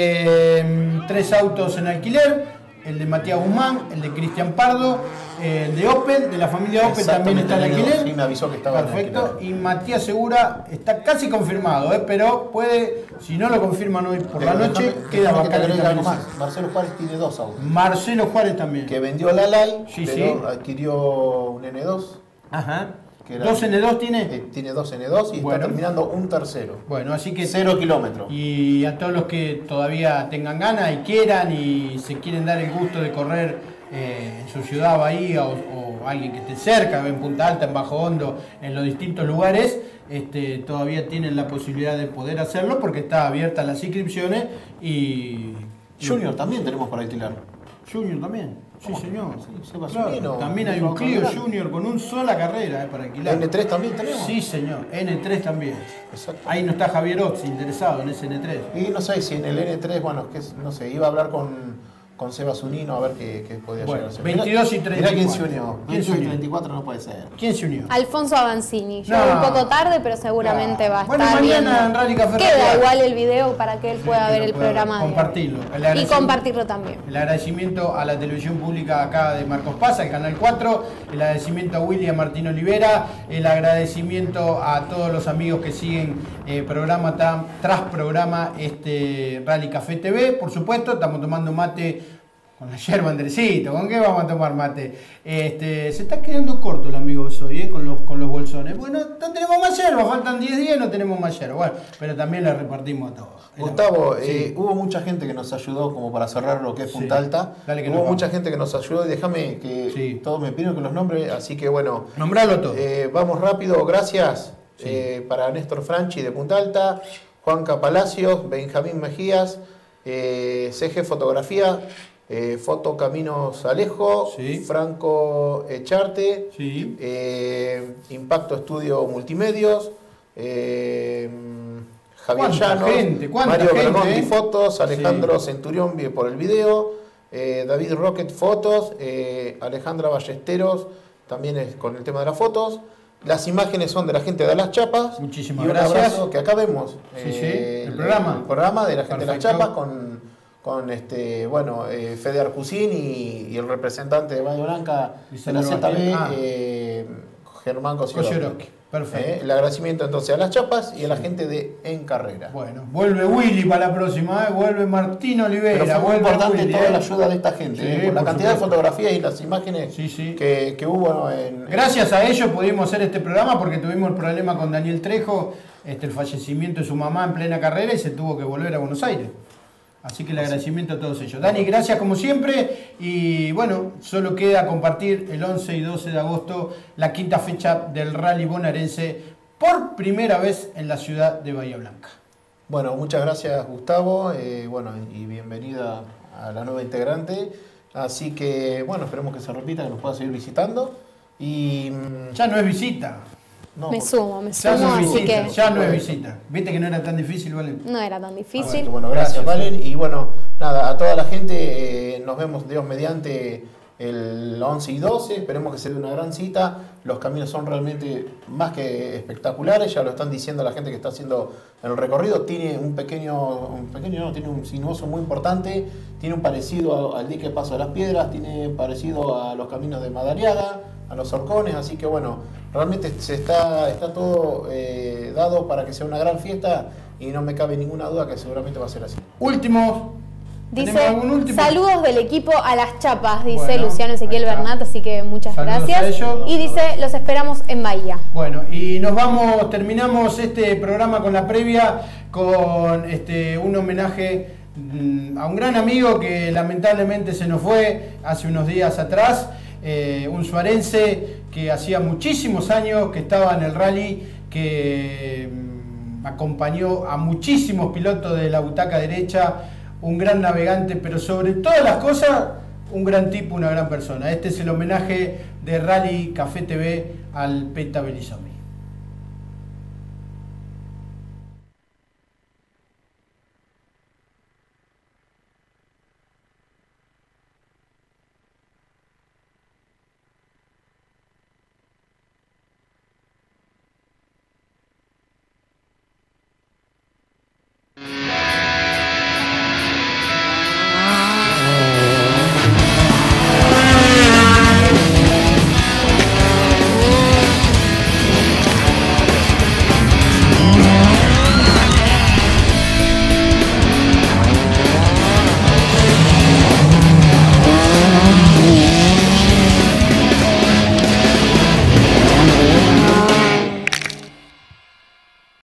Eh, tres autos en alquiler, el de Matías Guzmán, el de Cristian Pardo, eh, el de Opel, de la familia Opel también está en Exactamente, alquiler. sí, me avisó que estaba en Perfecto. alquiler. Y Matías Segura está casi confirmado, eh, pero puede, si no lo confirman hoy por la Eh, noche, déjame- queda déjame que te vacante agregue algo también. más. Marcelo Juárez tiene dos autos. Marcelo Juárez también. Que vendió la Lai, Sí, pero sí. adquirió un N dos. Ajá. Que era- ¿Dos N dos tiene? Eh, tiene dos N dos y Bueno. está terminando un tercero. Bueno, así que Cero kilómetros. y a todos los que todavía tengan ganas y quieran y se quieren dar el gusto de correr eh, en su ciudad, Bahía o, o alguien que esté cerca, en Punta Alta, en Bajo Hondo, en los distintos lugares, este, todavía tienen la posibilidad de poder hacerlo porque está abiertas las inscripciones y... Junior también tenemos para alquilar. Junior también, sí señor. Sí, Seba Claro, Zunino, también hay otro un Clio grande. Junior con una sola carrera eh, para alquilar. N tres también tenemos. Sí señor, N tres también. Exacto. Ahí no está Javier Oz interesado en ese N tres. Y no sé si en el N tres, bueno, que es- no sé, iba a hablar con, con Seba Zunino a ver qué, qué podía Bueno, llegar a ser. veintidós y treinta y Mirá quién se cuatro. unió. ¿Quién se veintidós y unió? treinta y cuatro no puede ser. ¿Quién se unió? Alfonso Avanzini. Llegó No. un poco tarde, pero seguramente va a Bueno, estar mañana viendo. en Rally Café Queda Radial. igual el video para que él pueda Que ver lo el pueda programa. de hoy. compartirlo. El Y agradecimiento- compartirlo también. El agradecimiento a la televisión pública acá de Marcos Paz, al Canal cuatro, el agradecimiento a William Martín Olivera, el agradecimiento a todos los amigos que siguen eh, programa tam- tras programa este Rally Café T V, por supuesto, estamos tomando mate con la yerba Andresito, ¿con qué vamos a tomar mate? Este, se está quedando corto el amigo hoy, ¿eh? con, los, con los bolsones. Bueno, no tenemos más yerba, faltan diez días y no tenemos más yerba. Bueno, pero también la repartimos a todos. Gustavo, Sí. eh, hubo mucha gente que nos ayudó como para cerrar lo que es Sí. Punta Alta. Dale que hubo nos vamos. mucha gente que nos ayudó y déjame que Sí. todos me pidieron que los nombre, así que bueno, Nombralo todo. eh, vamos rápido, gracias Sí. eh, para Néstor Franchi de Punta Alta, Juanca Palacios, Benjamín Mejías, eh, C G Fotografía, eh, Foto Caminos Alejo, Sí. Franco Echarte, Sí. eh, Impacto Estudio Multimedios, eh, Javier Llanos, gente, Mario gente, Bergondi eh? Fotos, Alejandro Sí. Centurión por el video, eh, David Rocket Fotos, eh, Alejandra Ballesteros también es con el tema de las fotos. Las imágenes son de la gente de Las Chapas. Muchísimas y un gracias. abrazo que acá vemos. Sí, sí, eh, el programa. El programa de la gente Perfecto. de Las Chapas con, con este, bueno, eh, Fede Arcusín y, y el representante de Bahía Blanca de la Z B, Ah. eh, Germán Kosciorowski. Kosciorowski, perfecto. Eh, el agradecimiento entonces a Las Chapas y a la gente de En Carrera. Bueno, vuelve Willy para la próxima, ¿eh? Vuelve Martín Olivera. Pero fue muy vuelve importante Willy, toda ¿eh? la ayuda de esta gente, Sí, eh, por la por cantidad supuesto. de fotografías y las imágenes Sí, sí. Que, que hubo en... Gracias a ellos pudimos hacer este programa porque tuvimos el problema con Daniel Trejo, este, el fallecimiento de su mamá en plena carrera y se tuvo que volver a Buenos Aires. Así que el agradecimiento a todos ellos. Dani, gracias como siempre y bueno, solo queda compartir el once y doce de agosto la quinta fecha del Rally Bonaerense por primera vez en la ciudad de Bahía Blanca. Bueno, muchas gracias Gustavo, eh, bueno, y bienvenida a la nueva integrante. Así que, bueno, esperemos que se repita, que nos pueda seguir visitando. Y... Ya no es visita. No, Me sumo, me Ya sumo, no es así visita, que ya no es visita. Viste que no era tan difícil, ¿vale? no era tan difícil. Perfecto, bueno, gracias, Gracias, Valen. Y bueno, nada, a toda la gente, eh, nos vemos Dios mediante el once y doce, esperemos que se dé una gran cita. Los caminos son realmente más que espectaculares, ya lo están diciendo la gente que está haciendo el recorrido. Tiene un pequeño, un pequeño no, tiene un sinuoso muy importante, tiene un parecido a- al dique Paso de las Piedras, tiene parecido a los caminos de Madariaga, a los Horcones, así que bueno, realmente se está, está todo eh, dado para que sea una gran fiesta y no me cabe ninguna duda que seguramente va a ser así. Último. Dice, ¿Tenemos algún último? saludos del equipo a Las Chapas, dice Bueno, Luciano Ezequiel ahí está. Bernat, así que muchas Saludos a gracias. ellos. Y dice, los esperamos en Bahía. Bueno, y nos vamos, terminamos este programa con la previa, con este un homenaje mm, a un gran amigo que lamentablemente se nos fue hace unos días atrás, eh, un suarense que hacía muchísimos años que estaba en el rally, que mm, acompañó a muchísimos pilotos de la butaca derecha, un gran navegante, pero sobre todas las cosas, un gran tipo, una gran persona. Este es el homenaje de Rally Café T V al Peta Belizondo.